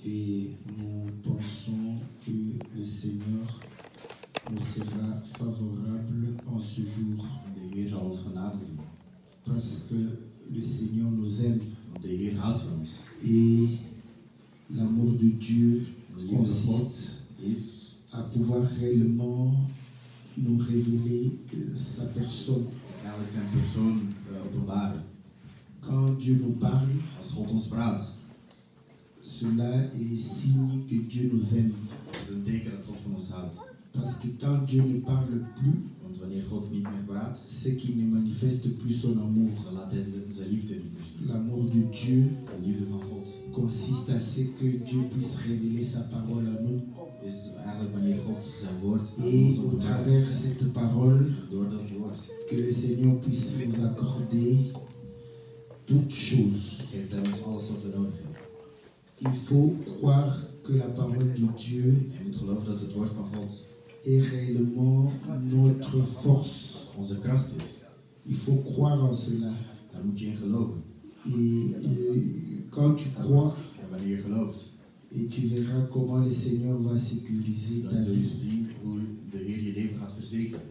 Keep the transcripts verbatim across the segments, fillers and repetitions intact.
Et nous pensons que le Seigneur nous sera favorable en ce jour. De Heer zal ons genade doen. Parce que le Seigneur nous aime. Want de Heer houdt van ons. Et l'amour de Dieu De liefde van God consiste is à pouvoir réellement nous révéler euh, sa personne. eigenlijk zijn persoon uh, openbaren. Quand Dieu nous parle, Als God ons praat, cela est signe que Dieu nous aime. dat is een teken dat God van ons houdt. Parce que quand Dieu ne parle plus, Want wanneer God niet meer praat, c'est qu'il ne manifeste plus son amour. dan laat hij zijn liefde niet meer zien. L'amour de Dieu De liefde van God consiste à ce que Dieu puisse révéler sa parole à nous. is eigenlijk wanneer God zijn woord aan Et ons au openbaart. travers cette parole, Door dat woord que le Seigneur puisse nous accorder toutes choses. geeft hij ons alles wat we nodig hebben. Il faut croire que la parole de Dieu En je moet geloven dat het woord van God est réellement notre force. onze kracht is. Il faut croire en cela. Daar moet je in geloven. Et euh, quand tu crois, En wanneer je gelooft, et tu verras comment le Seigneur va sécuriser ta dan zul je vie. zien hoe de Heer je leven gaat verzekeren.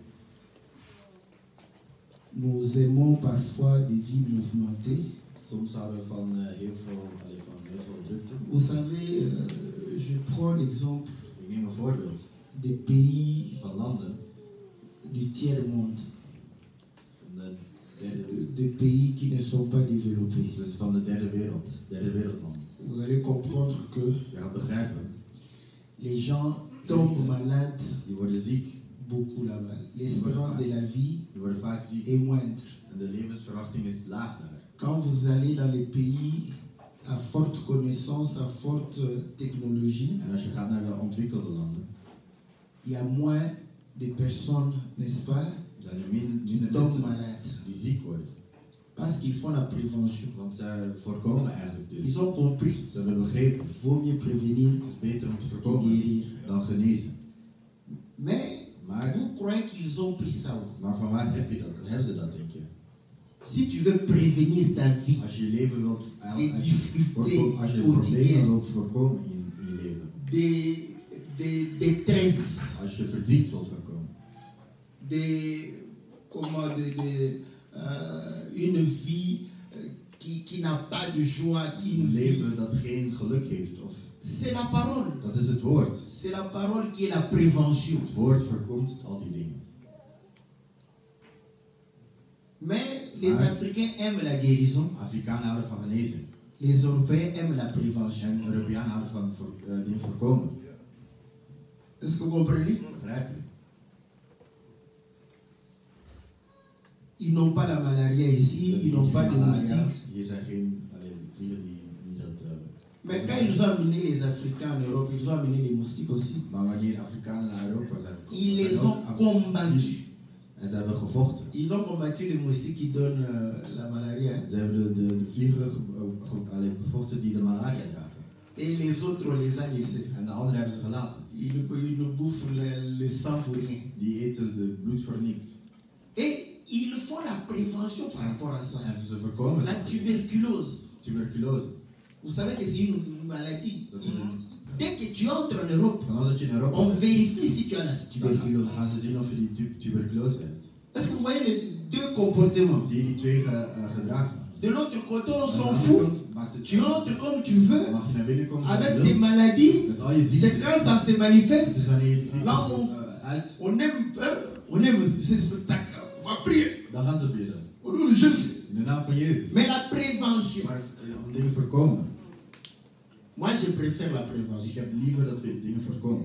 Nous aimons parfois des vies mouvementées. Soms houden we van uh, heel veel, allee, van heel veel drukte. Vous savez, euh, je prends l'exemple Ik neem een voorbeeld des pays van landen, du tiers-monde, van de derde, de, de pays qui ne sont pas développés. dus van de derde wereld, derde wereldlanden. Vous allez comprendre que Je gaat begrijpen, les gens tombent malades die worden ziek, beaucoup là-bas. L'espérance de la vie die worden vaak ziek est moindre. en de levensverwachting is laag daar. Quand vous allez dans les pays à forte connaissance, à forte euh, technologie, En als je gaat naar de ontwikkelde landen, il y a moins de personnes, n'est-ce pas, zijn er minder, qui minder tombent mensen malades. die ziek worden. Parce qu'ils font la prévention. Want zij voorkomen eigenlijk dit. Ils ont compris. Ze hebben begrepen, Vaut mieux prévenir het is beter om te que voorkomen guérir. dan genezen. Mais Maar, vous croyez qu'ils ont pris ça où? maar van waar heb je dat? Hebben ze dat, denk je? Si tu veux prévenir ta vie, Als je je leven wilt, des als je, difficultés voorkom- als je problemen quotidiennes, wilt voorkomen in, in je leven, des, des détresses, als je verdriet wilt voorkomen, des, comment, des, des, euh, une vie euh, qui, qui n'a pas de joie, qui een une vie. leven dat geen geluk heeft, of, C'est la parole. dat is het woord. C'est la parole qui est la prévention. Het woord voorkomt al die dingen. Mais les Ah. Africains aiment la guérison, Afrikanen houden van genezen les Européens aiment la prévention. en Europeanen houden van voor, uh, dingen voorkomen. Est-ce que vous comprenez? Begrijp je? Ils n'ont pas la malaria ici, ils n'ont pas de moustiques. Hier zijn geen alleen vliegen die, die dat. Uh, Mais quand ils ont amené les Africains en Europe, ils ont amené les moustiques aussi. maar wanneer Afrikanen naar Europa zijn gekomen, Ils les zijn ont ook Af- combattus. en ze hebben gevochten. Ils ont combattu les moustiques qui donnent euh, la malaria. Ze hebben de, de, de vliegen ge- ge- allee, bevochten die de malaria dragen. Et les autres, on les a laissés. En de anderen hebben ze gelaten. Ils, ils nous bouffent le, le sang pour rien. Die eten de bloed voor niks. Et ils font la prévention par rapport à ça. En ze voorkomen La tuberculose. tuberculose. Vous savez que c'est une maladie. Dat is een, Dès que tu entres en Europe, vanaf dat je in Europa on bent, vérifie si tu as la dan tuberculose. gaan ze zien of je die tu- tuberculose hebt. Est-ce que vous voyez les deux comportements? Zie je die twee ge- uh, gedragen? De l'autre côté, on Aan de s'en andere fout. kant maakt het- Tu entres comme tu veux, mag je naar binnen komen zoals je avec wilt, des maladies. met al je C'est ziekten. quand ça se Het manifeste. is wanneer je die ziekte Là, on, uh, uit, on aime, euh, on aime ce spectacle. On va prier dan gaan ze bidden. au nom de Jésus. In de naam van Jezus. Mais la prévention, Maar uh, om dingen voorkomen. moi je préfère la Ik prévention. heb liever dat we dingen voorkomen.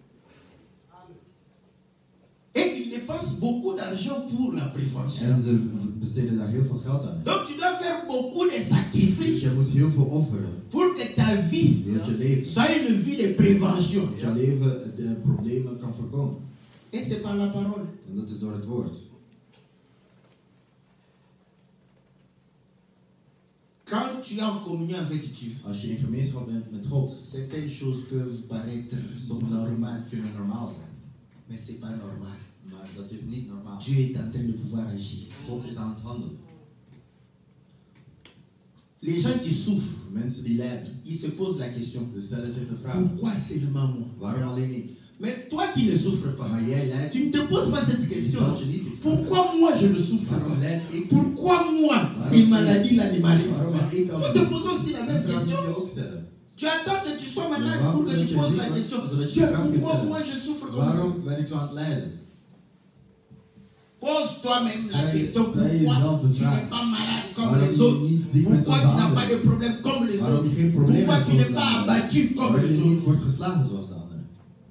Et ils dépensent beaucoup d'argent pour la prévention. En ze besteden daar heel veel geld aan. Donc tu dois faire beaucoup de Dus sacrifices je moet heel veel offeren. pour que ta vie Zodat je leven, soit une vie de prévention. dat je leven de problemen kan voorkomen. Et c'est par la parole. En dat is door het woord. Quand tu es en communion avec Dieu, Als je in gemeenschap bent met God, certaines choses peuvent paraître sommige dingen normales, kunnen normaal zijn. mais c'est pas normal. Maar dat is niet normaal. Dieu est en train de pouvoir agir. God is aan het handelen. Les gens qui souffrent, Mensen die lijden, ils se posent la question, ze stellen zich de vraag, pourquoi seulement moi? waarom alleen ik? Mais toi qui ne souffres pas, Maar jij lijdt, tu ne te poses pas cette je question. stelt je niet die vraag. Pourquoi moi je ne souffre Waarom pas? lijd ik? Pourquoi moi ces maladies-là ne m'arrivent Waarom pas? heb ik al Tu te poses aussi la Die même vraag question. moet je ook stellen. Tu attends que tu sois malade waarom pour que dat tu je poses ziek la wordt, question. zodat je Dieu, de vraag kunt pourquoi stellen. moi je souffre comme ça? Waarom ben ik zo aan het lijden? Pose toi-même la Wij- question. wij Pourquoi jezelf de tu vraag. n'es pas malade comme Waarom les je autres? niet ziek bent Pourquoi zoals tu de n'as pas de anderen? problème comme les Waarom autres? je geen probleem Pourquoi hebt tu zoals n'es de pas anderen? abattu comme Waarom les je niet autres? wordt geslagen zoals de anderen?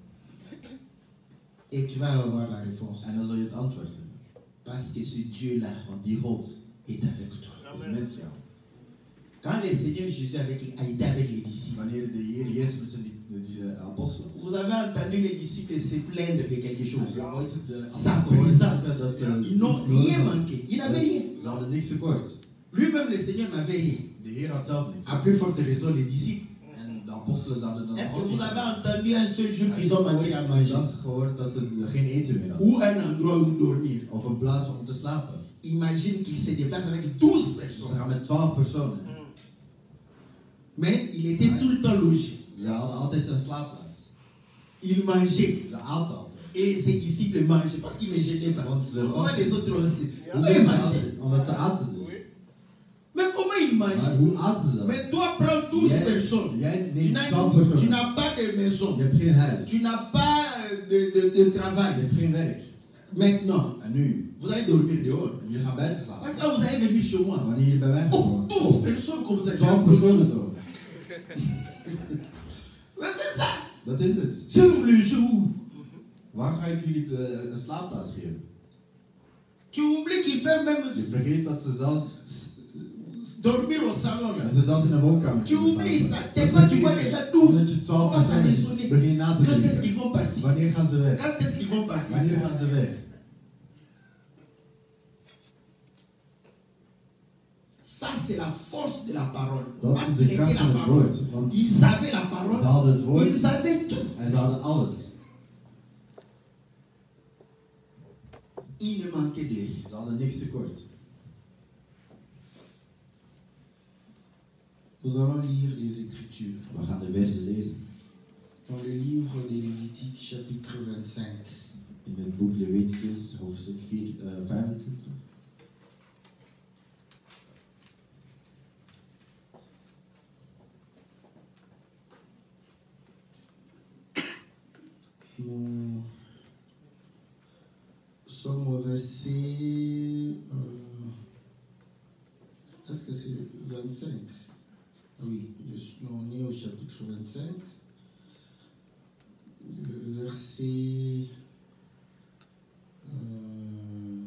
Et tu vas avoir la réponse. En dan zul je het antwoord hebben. Parce que ce Dieu-là Want die God est avec toi. is met jou. Quand le Seigneur Jésus avec, a été avec les disciples, Wanneer de Heer Jezus met zijn die, die, uh, apostelen was. vous avez entendu les disciples se plaindre de quelque Als chose. je ooit de Sa apostelen hoort présence. zeggen dat ze Ils n'ont iets nodig rien hadden. manqué. Ils n'avaient rien. Ze hadden niks tekort. Lui-même, le Seigneur n'avait rien. De Heer had zelf niks. À plus forte raison, les disciples. En de apostelen zouden dan Est-ce que ook vous niks avez hebben. entendu un seul jour Heb qu'ils je ont manqué à ooit een manger? dag gehoord dat ze geen eten meer hadden? Ou un endroit où dormir? Of een plaats om te slapen. Imagine qu'ils se déplacent avec douze Ze personnes. gaan met twaalf personen. Mais il était tout le temps logé. Ze hadden altijd zijn slaapplaats. Il mangeait. Ze aten altijd. Et ses disciples mangeaient parce qu'ils ne gênaient pas. Want ze Comment les autres aussi? Hoe Comment deden ils ze mangeaient? altijd? Omdat ze aten dus. Mais comment ils Maar mangent? hoe aten ze dan? Mais toi, prends douze Jij, personnes. jij Tu neemt n'as, twaalf tu personen. n'as pas de maison. Je hebt geen huis. Tu n'as pas euh, de, de, de Je travail. hebt geen werk. Maintenant, En nu? vous allez dormir dehors. Je gaat buiten Parce slapen. que quand vous allez venir chez moi, Wanneer je bij mij oh, komt. douze personnes comme ça. twaalf personen zo. Mais c'est ça. Dat is het. Je vous le jour. Waar ga ik jullie uh, een slaapplaats geven? Tu oublies qu'ils peuvent même Je vergeet dat ze zelfs, dormir au salon. Là. dat ze zelfs in een woonkamer Tu kunnen oublies slapen. ça. Tellement tu vois déjà douze. Omdat je twaalf Commence à personen raisonner. begint na te Quand est-ce qu'ils denken. vont partir? Wanneer gaan ze weg? Quand est-ce qu'ils vont partir? Wanneer gaan ze weg? Ça, c'est la force de la parole. Dat Parce is qu'il de était kracht la van het parole. woord. Want Ils savaient la ze parole. hadden het Ils woord savaient tout. en ze hadden alles. Il ne manquait de rien. Ze hadden niks tekort. Nous allons lire les Écritures. We gaan de versen lezen. Dans le livre de Lévitique, chapitre vingt-cinq. In het boek Leviticus, hoofdstuk vier, uh, vijfentwintig. Nous sommes au verset. euh, Est-ce que c'est vingt-cinq? Oui, on est au chapitre vingt-cinq. Le verset. euh,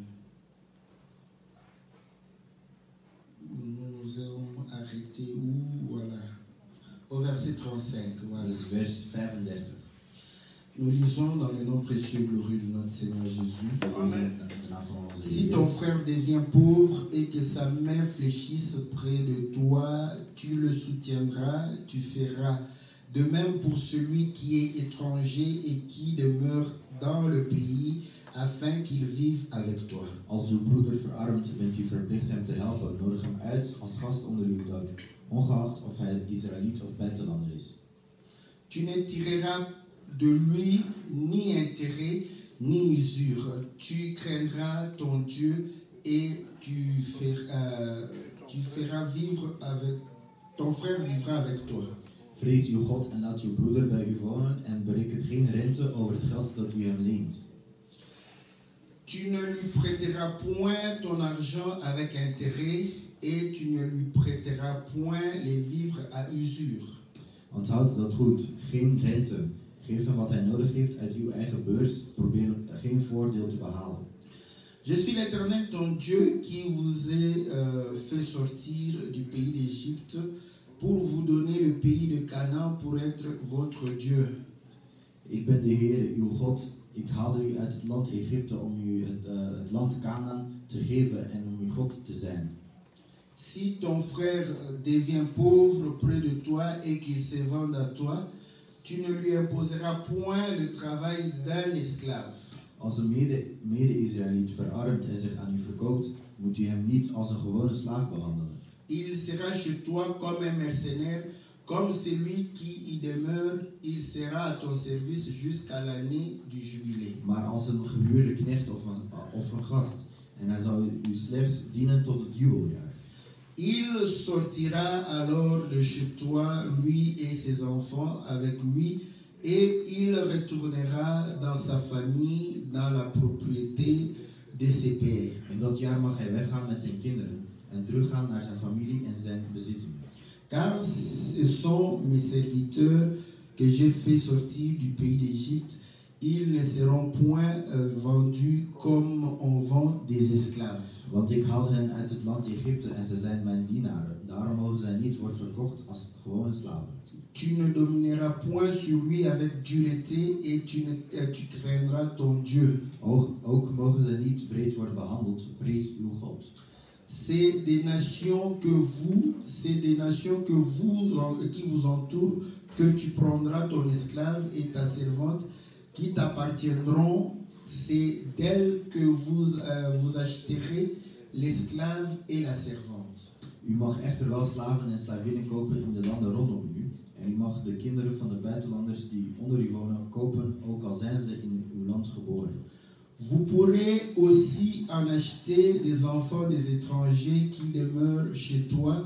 nous avons arrêté où? Voilà. Au verset trente-cinq. Voilà. Dus vers vijfendertig. Nous lisons dans le nom précieux et glorieux de notre Seigneur Jésus. We lezen de naam van onze Si Heer. ton frère devient pauvre et que sa main fléchisse près de toi, tu le soutiendras, tu feras de même pour celui qui est étranger et qui demeure dans le pays, afin qu'il vive avec toi. Als uw broeder verarmt, bent u verplicht hem te helpen. Nodig hem uit als gast onder uw dak, ongeacht of hij Israëliet of buitenlander is. Tu ne tireras de lui ni intérêt ni usure. Tu craindras ton Dieu et tu feras, tu feras vivre avec ton frère vivra avec toi. Vrees uw God en laat uw broeder bij u wonen en bereken geen rente over het geld dat u hem leent. Tu ne lui prêteras point ton argent avec intérêt et tu ne lui prêteras point les vivres à usure. Onthoud dat goed, geen rente. Geef hem wat hij nodig heeft uit uw eigen beurs. Probeer geen voordeel te behalen. Je suis l'Éternel ton Dieu qui vous ai euh, fait sortir du pays d'Égypte pour vous donner le pays de Canaan pour être votre Dieu. Ik ben de Heer, uw God. Ik haalde u uit het land Egypte om u het, uh, het land Canaan te geven en om uw God te zijn. Si ton frère devient pauvre près de toi et qu'il se vende à toi, tu ne lui imposeras point le travail d'un esclave. Als een mede, mede-Israëliet verarmt en zich aan u verkoopt, moet u hem niet als een gewone slaaf behandelen. il sera chez toi comme un mercenaire, comme celui qui y demeure, il sera à ton service jusqu'à l'année du jubilé. Maar als een gehuurde knecht of een, of een gast. En hij zal u slechts dienen tot het jubeljaar. Il sortira alors de chez toi, lui et ses enfants avec lui, et il retournera dans sa famille, dans la propriété de ses pères. In dat jaar mag hij weggaan met zijn kinderen en teruggaan naar zijn familie en zijn bezittingen. Car ce sont mes serviteurs que j'ai fait sortir du pays d'Égypte. Ils ne seront point euh, vendus comme on vend des esclaves. Want ik haalde hen uit het land Egypte en ze zijn mijn dienaren. Daarom mogen zij niet worden verkocht als gewone slaven. Tu ne domineras point sur lui avec dureté et tu, ne, euh, tu craindras ton Dieu. Ook, ook mogen zij niet wreed worden behandeld. Vrees uw God. C'est des nations que vous, c'est des nations que vous, qui vous entourent, que tu prendras ton esclave et ta servante, qui t'appartiendront. C'est d'elles que vous, euh, vous achèterez l'esclave et la servante. U mag echter wel slaven en slavinnen kopen in de landen rondom u. En u mag de kinderen van de buitenlanders die onder u wonen kopen, ook al zijn ze in uw land geboren. Vous pourrez aussi en acheter des enfants des étrangers qui demeurent chez toi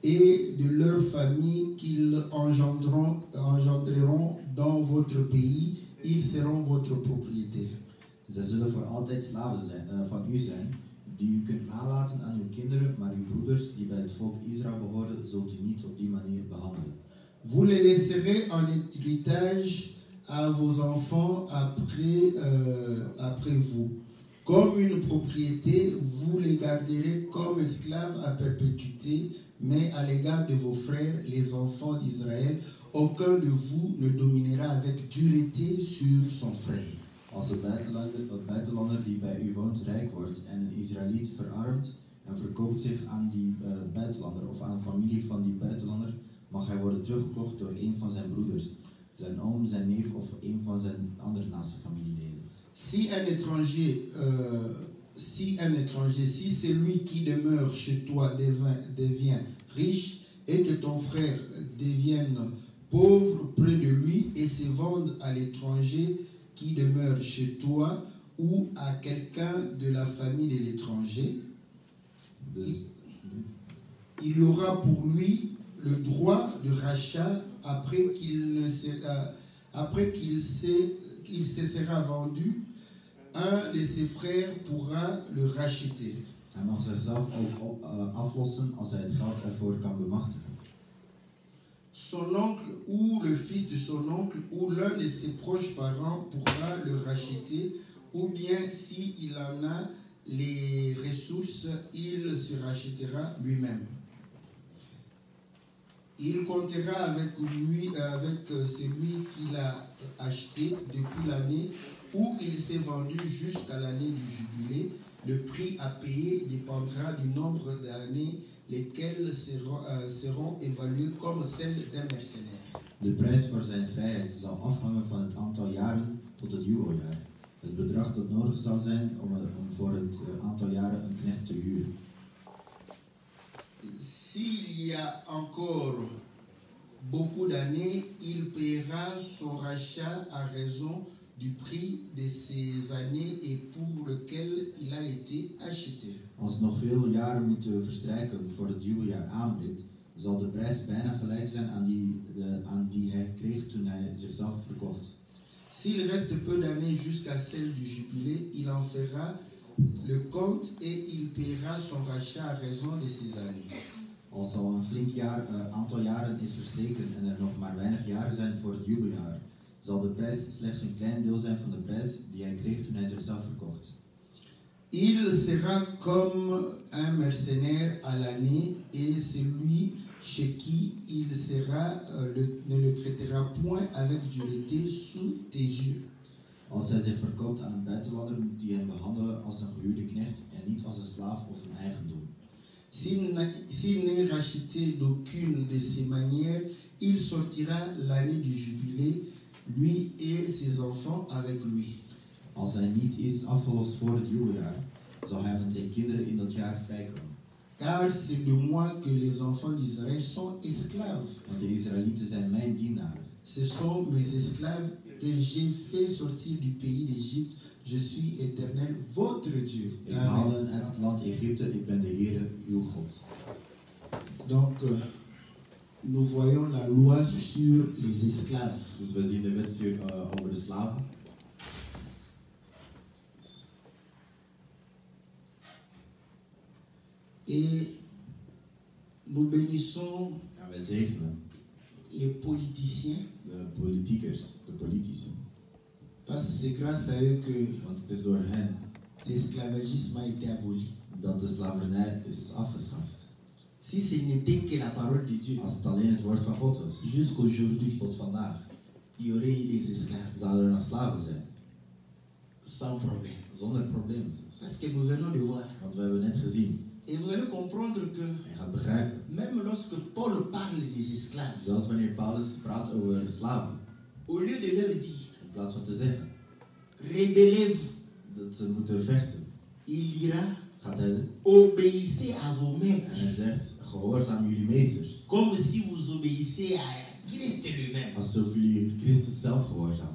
et de leurs familles qu'ils engendreront, engendreront dans votre pays. Ils seront votre propriété. Zij zullen voor altijd slaven zijn, uh, van u zijn, die u kunt nalaten aan uw kinderen, maar uw broeders die bij het volk Israël behoren, zult u niet op die manier behandelen. Vous les laisserez en héritage à vos enfants après, euh, après vous. Comme une propriété, vous les garderez comme esclaves à perpétuité, mais à l'égard de vos frères, les enfants d'Israël, aucun de vous ne dominera avec dureté sur son frère. Als een buitenlander, een buitenlander die bij u woont rijk wordt en een Israëliet verarmt en verkoopt zich aan die uh, buitenlander of aan een familie van die buitenlander, mag hij worden teruggekocht door een van zijn broeders, zijn oom, zijn neef of een van zijn andere naaste familieleden. Si un étranger, euh, si un étranger, si celui qui demeure chez toi devient, devient riche et que ton frère devienne pauvre près de lui et se vende à l'étranger qui demeure chez toi ou à quelqu'un de la famille de l'étranger, Dus, il y aura pour lui le droit de rachat après qu'il ne sera, après qu'il s'est, qu'il se sera vendu. Un de ses frères pourra le racheter. hij mag zichzelf ook uh, aflossen als hij het geld ervoor kan bemachtigen. Son oncle ou le fils de son oncle ou l'un de ses proches parents pourra le racheter, ou bien s'il en a les ressources, il se rachètera lui-même. Il comptera avec lui, avec celui qui l'a acheté depuis l'année où il s'est vendu jusqu'à l'année du jubilé. Le prix à payer dépendra du nombre d'années lesquelles seront, uh, seront évaluées comme celles d'un mercenaire. De prijs voor zijn vrijheid zal afhangen van het aantal jaren tot het jubeljaar. Het bedrag dat nodig zal zijn om, om voor het uh, aantal jaren een knecht te huren. S'il y a encore beaucoup d'années, il paiera son rachat à raison du prix de ces années et pour lequel il a été acheté. Als nog veel jaren moeten verstrijken voor het jubeljaar aanbreekt, zal de prijs bijna gelijk zijn aan die, de, aan die hij kreeg toen hij zichzelf verkocht. S'il reste peu d'années jusqu'à celle du jubilé, il en fera le compte et il paiera son rachat à raison de ces années. Als al een flink jaar, uh, aantal jaren is verstreken en er nog maar weinig jaren zijn voor het jubeljaar, zal de prijs slechts een klein deel zijn van de prijs die hij kreeg toen hij zichzelf verkocht. Il sera comme un mercenaire à l'année et celui chez qui il sera euh, le, ne le traitera point avec dureté sous tes yeux. Als hij zich verkoopt aan een buitenlander, moet hij hem behandelen als een gehuurde knecht en niet als een slaaf of een eigendom. S'il n'est racheté d'aucune de ces manières, il sortira l'année du jubilé, lui et ses enfants avec lui. Als hij niet is afgelost voor het jubeljaar, zal hij met zijn kinderen in dat jaar vrijkomen. Car c'est de moi que les enfants d'Israël sont esclaves. Want de Israëlieten zijn mijn dienaren. Ce sont mes esclaves que j'ai fait sortir du pays d'Égypte. Je suis l'Éternel, votre Dieu. Ik haal hen uit het land Egypte, ik ben de Heere, uw God. Donc, euh, nous voyons la loi sur les esclaves. Dus we zien de wet sur, uh, over de slaven. Et nous bénissons En wij zegenen les politiciens de politiekers, de politici. parce que c'est grâce à eux que Want het is door hen l'esclavagisme a été aboli. dat de slavernij is afgeschaft. Si ce n'était que la parole de Dieu, Als het alleen het woord van God was, jusqu'aujourd'hui, tot vandaag, il y aurait eu des esclaves, zouden er nog slaven zijn. sans problème. Zonder problemen. Parce que nous venons de voir. Want we hebben net gezien, Et vous allez comprendre que je gaat begrijpen, même lorsque Paul parle des esclaves, zelfs wanneer Paulus praat over slaven, au lieu de leur dire, in plaats van te zeggen rébellez-vous, dat ze moeten vechten, il dira, gaat hij obéissez à vos maîtres, en hij zegt, gehoorzaam jullie meesters. comme si vous obéissez à Christ lui-même. Alsof jullie Christus zelf gehoorzaamden.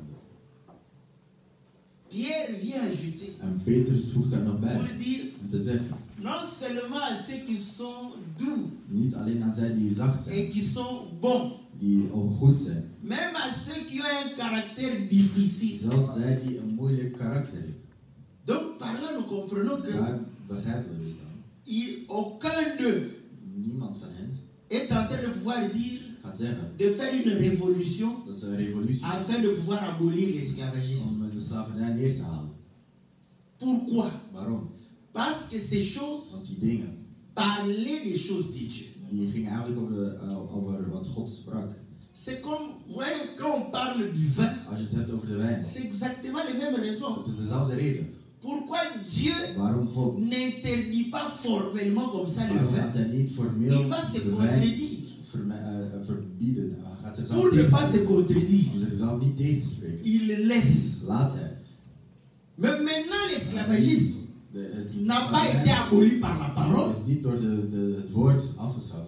Pierre vient ajouter, En Petrus voegt daar nog bij, pour dire, om te zeggen, non seulement à ceux qui sont doux niet alleen aan zij die zacht zijn, et qui sont bons, die ook goed zijn, même à ceux qui ont un caractère difficile. zelfs zij die een moeilijk karakter hebben. Donc par là nous comprenons que Daar begrijpen we dus dan. il, aucun d'eux Niemand van hen est en train de pouvoir dire gaat zeggen de faire une révolution dat ze een revolutie afin de pouvoir abolir l'esclavagisme. om de slavernij neer te halen. Pourquoi? Waarom? Parce que ces choses Want die dingen, parlaient des choses de Dieu. die gingen eigenlijk over, de, uh, over wat God sprak. C'est comme, vous voyez, quand on parle du vin, Als je het hebt over de wijn, c'est exactement les mêmes raisons. het is dezelfde reden. Pourquoi Dieu Waarom God? n'interdit pas formellement comme ça le Waarom vin? gaat hij niet formeel Il va se de wijn contredire. verme- uh, verbieden? Hij gaat zichzelf Pour ne pas se tegenspreken. contredire, Om zichzelf niet tegen te spreken. il laisse. Laat hij het. Mais maintenant, l'esclavagisme De, het n'a pas été aboli par la parole. is niet door de, de, het woord afgeschaft.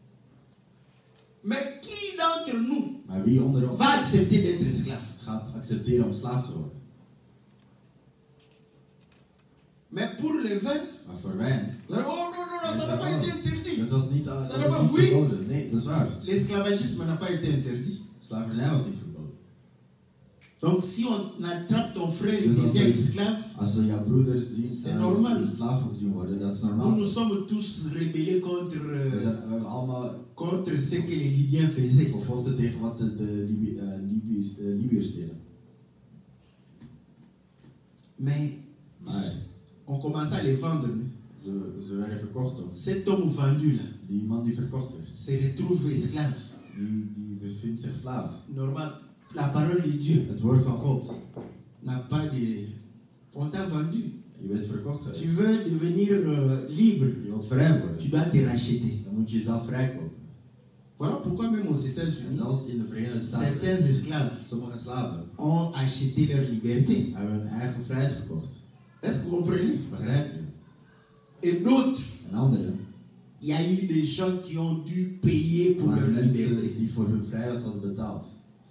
Mais qui d'entre nous Maar wie onder ons va accepter d'être esclave? gaat accepteren om slaaf te worden? Mais pour le vin, Maar voor wijn, oh non, non, non, ça n'a pas été interdit. dat was niet, uh, Ça dat n'a was pas, niet oui. verboden. Nee, dat is waar. L'esclavagisme n'a pas été interdit. Slavernij was niet verboden. Donc si on attrape ton frère et Dus als devient je, esclave, als je jouw broeders zien C'est uh, normal. slaven zien worden, dat is nous normaal. nous sommes tous rebellés contre, We, euh, zijn, we hebben allemaal contre ce que les Libyens faisaient. gevochten tegen wat de, de Libi, uh, Libiërs, uh, Libiërs deden. Mais Maar on commençait à les vendre. né? ze, ze werden verkocht ook. Cet homme vendu là Die man die verkocht werd, se retrouve esclave. die, die bevindt zich slaaf. Normal, la parole de Dieu Het woord van God. n'a pas de... On t'a vendu. Je bent verkocht geweest. Tu veux devenir euh, libre, Je wilt vrij worden. tu dois te racheter. Dan moet je jezelf vrijkopen. Voilà pourquoi même aux En États-Unis, zelfs in de Verenigde Staten, certains esclaves sommige slaven ont acheté leur liberté. hebben hun eigen vrijheid gekocht. Est-ce que vous comprenez? Begrijp je? Et d'autres, En anderen il y a eu des gens qui ont dû payer pour leur waren liberté. mensen die voor hun vrijheid hadden betaald.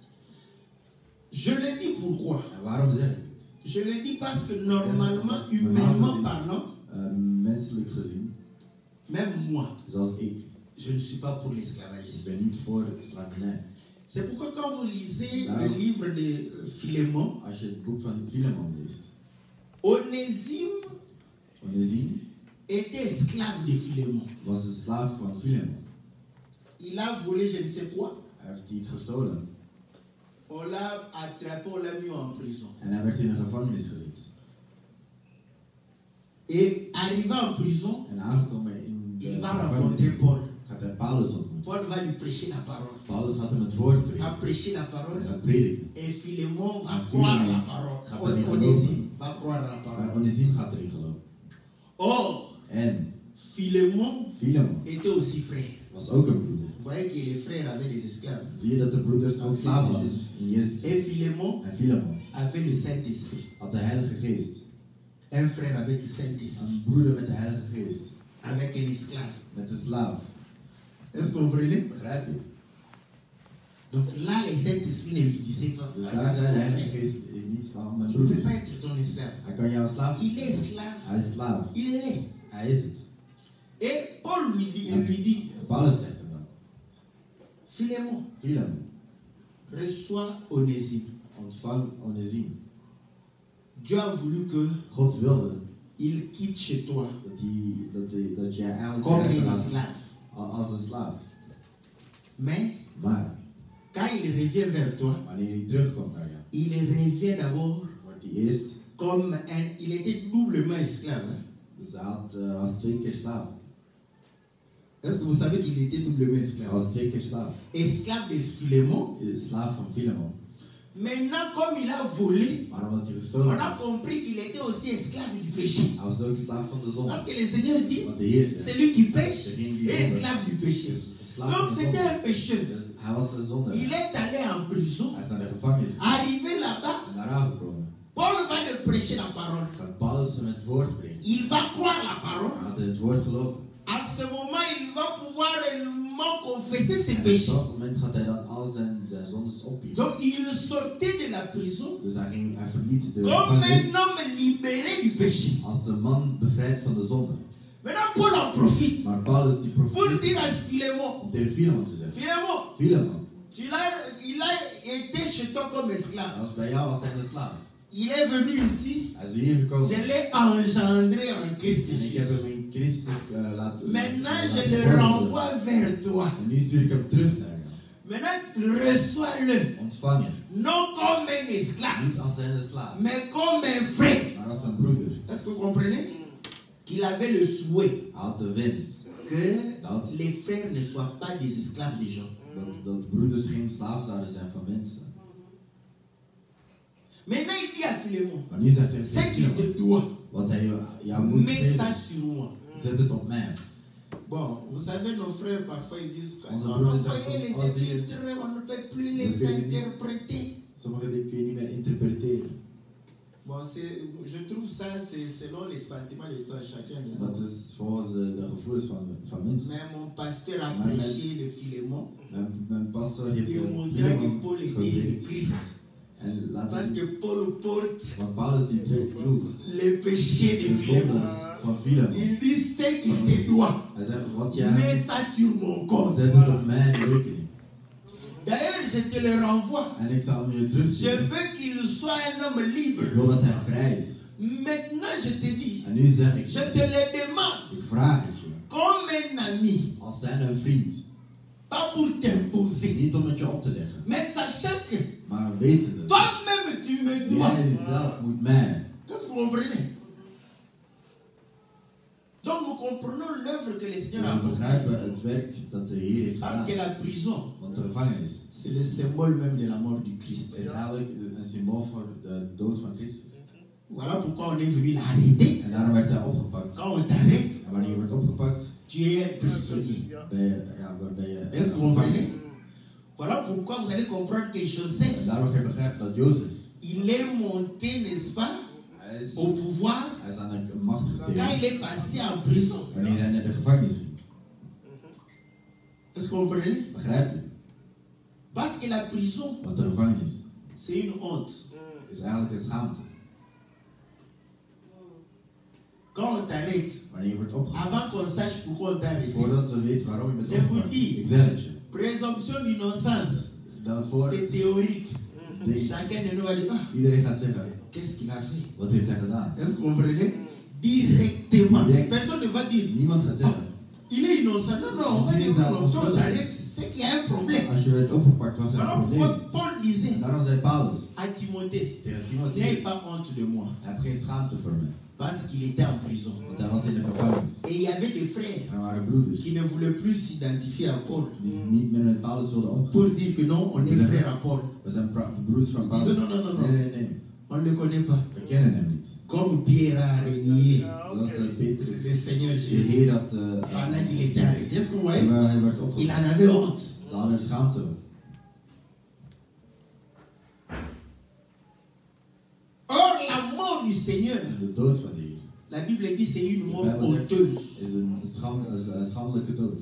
Je le dis pourquoi? En waarom zeg ik het? Je le dis parce que normalement, humainement parlant, Uh, menselijk gezien, même moi, zoals ik, je ne suis pas pour ik l'esclavagisme. ben niet voor slavernij. C'est pourquoi quand vous lisez Nou. le livre de Philémon, Als je het boek van Filemon leest, Onésime Onésime était esclave de Philémon. was een slaaf van Filemon. Il a volé je ne sais quoi. Hij heeft iets gestolen On l'a attrapé, on l'a mis en prison. en hij werd in een gevangenis gezet. Et arrivé en prison, En aangekomen in de il va gevangenis rencontrer Paul. gaat hij Paulus ontmoeten. Paul va lui prêcher la parole. Paulus gaat hem het woord Il va prediken. prêcher la Hij parole. gaat prediken. Et Philémon va Ah, croire Philémon la parole. gaat On- erin Onésime geloven. va croire la Maar parole. Onésime gaat erin geloven. Or, En Philémon Filemon était aussi frère. was ook een broeder. Vous voyez que les frères avaient des esclaves. Zie je dat de broeders ook slaven hadden in Jezus? Et Philémon En Filemon avait le Saint-Esprit. had de Heilige Geest. Un frère avait le Saint-Esprit. Een broeder met de Heilige Geest. avec un esclave. met een slaaf. Est-ce que vous comprenez? Begrijp je? Donc là, les Saint-Esprit ne lui disaient pas. Dus daar zei de Heilige Geest niet van mijn Tu ne peux broeder. pas être ton esclave. Hij kan jouw slaaf Il niet est zijn. esclave. Hij is slaaf. Il est. Hij is het. Et Paul lui dit, il lui dit, Paulus zegt hem dan. Philémon, Philemon, reçois Onésime. ontvang Onésime. Dieu a voulu que God wilde il quitte chez toi dat, die, dat, die, dat jij eigenlijk comme thuis un gaat esclave. als een slaaf. Mais Maar quand il revient vers toi, wanneer hij terugkomt naar jou, il revient d'abord wordt hij eerst. comme un... Il était doublement esclave. Hein? Dus hij had, uh, was twee keer slaaf. Est-ce que vous savez qu'il était doublement Hij esclave? was twee keer slaaf. Esclave de Philémon. Slaaf van Philemon. Maintenant, comme il a volé, Maar omdat hij on gestolen a had, compris qu'il était aussi esclave du péché. hij was ook slaaf van de zonde. Parce que le Seigneur dit, Want de Heer zei, celui qui pêche degene die est zonde, esclave du péché. is slaaf Donc van de c'était zonde. un pécheur. Dus hij was een zonde. Il est allé en prison. Hij is naar de gevangenis gegaan. Arrivé là-bas, En daar aangekomen. Paul va de prêcher la parole. Dat Paulus hem het woord brengt. Il va croire la parole. Hij had het woord gelopen. À ce moment, il va pouvoir réellement confesser ses En op péchés. dat moment gaat hij dan al zijn, zijn zondes opbiechten. Donc il sortait de la prison Dus hij, ging, hij verliet de comme gevangenis un homme libéré du péché. als een man bevrijd van de zonde. Maintenant, Paul en profite Maar Paulus die pour profiteert dire à Philémon, om tegen Philemon te zeggen. Philémon, Philemon, tu l'as, il a été chez toi comme esclave. hij was bij jou als zijn slaaf. Il est venu ici, Hij is hier gekomen. je l'ai engendré en Christ En ik heb Jésus. hem in Christus uh, laten Maintenant, laten je le vormen. renvoie vers toi. En nu stuur ik hem terug naar jou. Maintenant, reçois-le, Ontvang hem. non comme un esclave, Niet als zijn slaaf, mais comme un frère. maar als een broeder. Est-ce que vous comprenez? Qu'il avait le souhait Hij had de wens que dat, les frères ne soient pas des esclaves des gens. dat, dat broeders geen slaaf zouden zijn van mensen. Maintenant, il dit à Philémon, Maar nu zegt hij ce tegen qu'il Philemon, te doit, wat hij jou- jou moet mets geven, ça sur moi. zet het op mij. Bon, vous savez, nos frères, parfois, ils disent On se qu'on brûle a les envoyé les enfants, vas-y. épîtres, on ne peut plus les Vous pouvez interpréter. Sommige dingen kun je niet meer interpreteren. Bon, c'est, je trouve ça, c'est selon les sentiments de toi, chacun de En nous. dat is volgens de, de gevoelens van, van mensen. Mais mon pasteur a Maar prêché le Philémon, Mijn, mijn pastor heeft il een montra que Philemon Paul était le gepreekt. Christ. En laten Parce zien, que Paul porte want Paulus die dre- droeg les péchés de de Philémon. zondes van Philemon. Il dit ce qui te doit, Hij zei, wat jij mets ça sur mon compte. zet het op mijn rekening. D'ailleurs, je te le renvoie. En ik zal hem je Je terugsturen. veux qu'il soit un homme Ik libre. wil dat hij vrij is. Maintenant, je te dis, En nu zeg ik, je te le demande ik vraag het je. comme un ami, Als zijn een vriend. pas pour t'imposer, Niet om het je op te leggen. mais sachant que Maar wetende. toi-même tu me dois. Jij zelf moet mij. Qu'est-ce que vous comprenez? Donc nous comprenons l'œuvre que le Seigneur a We accomplie. begrijpen het werk dat de Heer heeft Parce que gedaan. la prison, Want de gevangenis c'est le symbole même de la mort du Christ. is eigenlijk een symbool voor de dood van Christus. Voilà pourquoi on est venu l'arrêter. En daarom werd hij opgepakt. Quand on t'arrête, En wanneer je wordt opgepakt, tu es un prisonnier. ben je, ja, waar ben je Est-ce que vous comprenez? Voilà pourquoi vous allez comprendre que En Joseph, daarom ga je begrijpen dat Jozef, il est monté, n'est-ce pas, hij is, au pouvoir hij is aan de macht quand gestegen il est passé en prison. wanneer hij naar de gevangenis ging. Est-ce que vous comprenez? Begrijp je? Parce que la prison, Want de gevangenis c'est une honte. is eigenlijk een schaamte. Quand on t'arrête, Wanneer je wordt opgepakt, avant qu'on sache pourquoi on t'a arrêté, voordat we weten waarom je bent Je vous opgepakt. dis. Ik zeg het je. présomption d'innocence, Daarvoor, c'est théorique. denk, Chacun de nous va dire, ah, iedereen gaat zeggen, qu'est-ce qu'il a fait? wat heeft hij gedaan? Est-ce que vous comprenez? Directement. Direct. Personne ne va dire, Niemand gaat zeggen. il est innocent. Non, non, on va dire, non, non, si on t'arrête, c'est qu'il y a un problème. Als je werd opgepakt, was er een Alors probleem. pourquoi Paul disait En daarom zei Paulus à Timothée, tegen n'aie Timotheus, pas honte de moi, heb geen schaamte voor mij. parce qu'il était en prison. Want hij was in de gevangenis. Et il y avait des frères Er waren broeders qui ne voulaient plus s'identifier à Paul die niet meer met Paulus wilden omgaan. pour dire que non, on est frère à Paul. We zijn pra- broeders van Ils Paulus. disaient non, non, non, Nee, non, nee, nee. on ne le connaît pas. We kennen hem niet. Comme Pierre a régné Zoals uh, Petrus, le Seigneur de Jésus Heer had... Uh, pendant qu'il était arrêté. Est-ce que vous voyez? terwijl hij werd Il opgepakt. en avait honte. Ze hadden er schaamte. Or, la mort du Seigneur De dood van de Heer La Bible dit c'est une De mort Bijbel zegt, honteuse. is een, schand, is een schandelijke dood.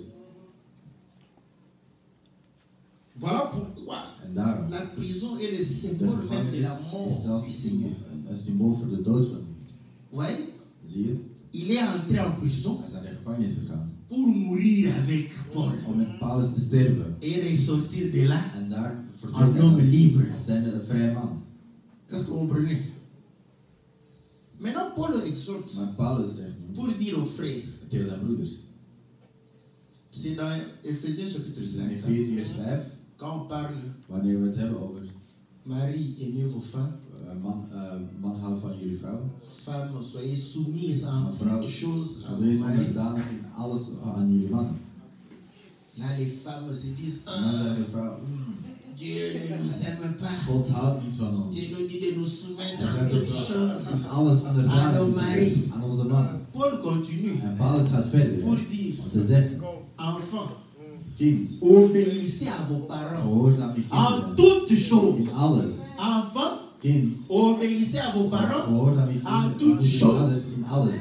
Voilà pourquoi En daarom, la prison est le de symbole même de gevangenis la is mort du zelfs Seigneur. een, een symbool voor de dood van hem. Vous voyez? Zie je? Il est entré en prison Hij is naar de gevangenis gegaan pour mourir avec Paul om met Paulus te sterven. et ressortir de là En daar un vertrokken homme hij libre. als zijn een vrije man. Est-ce que vous comprenez? Maintenant, Paul exhorte Maar Paulus zegt nu pour dire aux frères, tegen zijn broeders. c'est dans Ephésiens chapitre In cinq, Efeziërs vijf, quand on parle wanneer we het hebben over Marie, aimez vos femmes, uh, man, uh, man houden van jullie vrouw. femmes, soyez soumises en Maar vrouw, toutes choses à wees vos maris. onderdanig in alles aan jullie mannen. Là, les femmes se disent, En dan ah, zegt de vrouw, mm, Dieu ne nous aime pas. God houdt niet van ons. Dieu nous dit de nous soumettre Hij en zegt dat toutes we choses. in alles onderdanig Aan de Marie. moeten aan onze mannen. Paul continue En Paulus gaat verder pour hè, dire, om te zeggen, enfants, kind, obéissez à vos parents gehoorzaam je en kinderen toutes choses. in alles. Enfants, Kind, obéissez à vos parents. gehoorzaam je En kinderen toutes in choses. alles, in alles.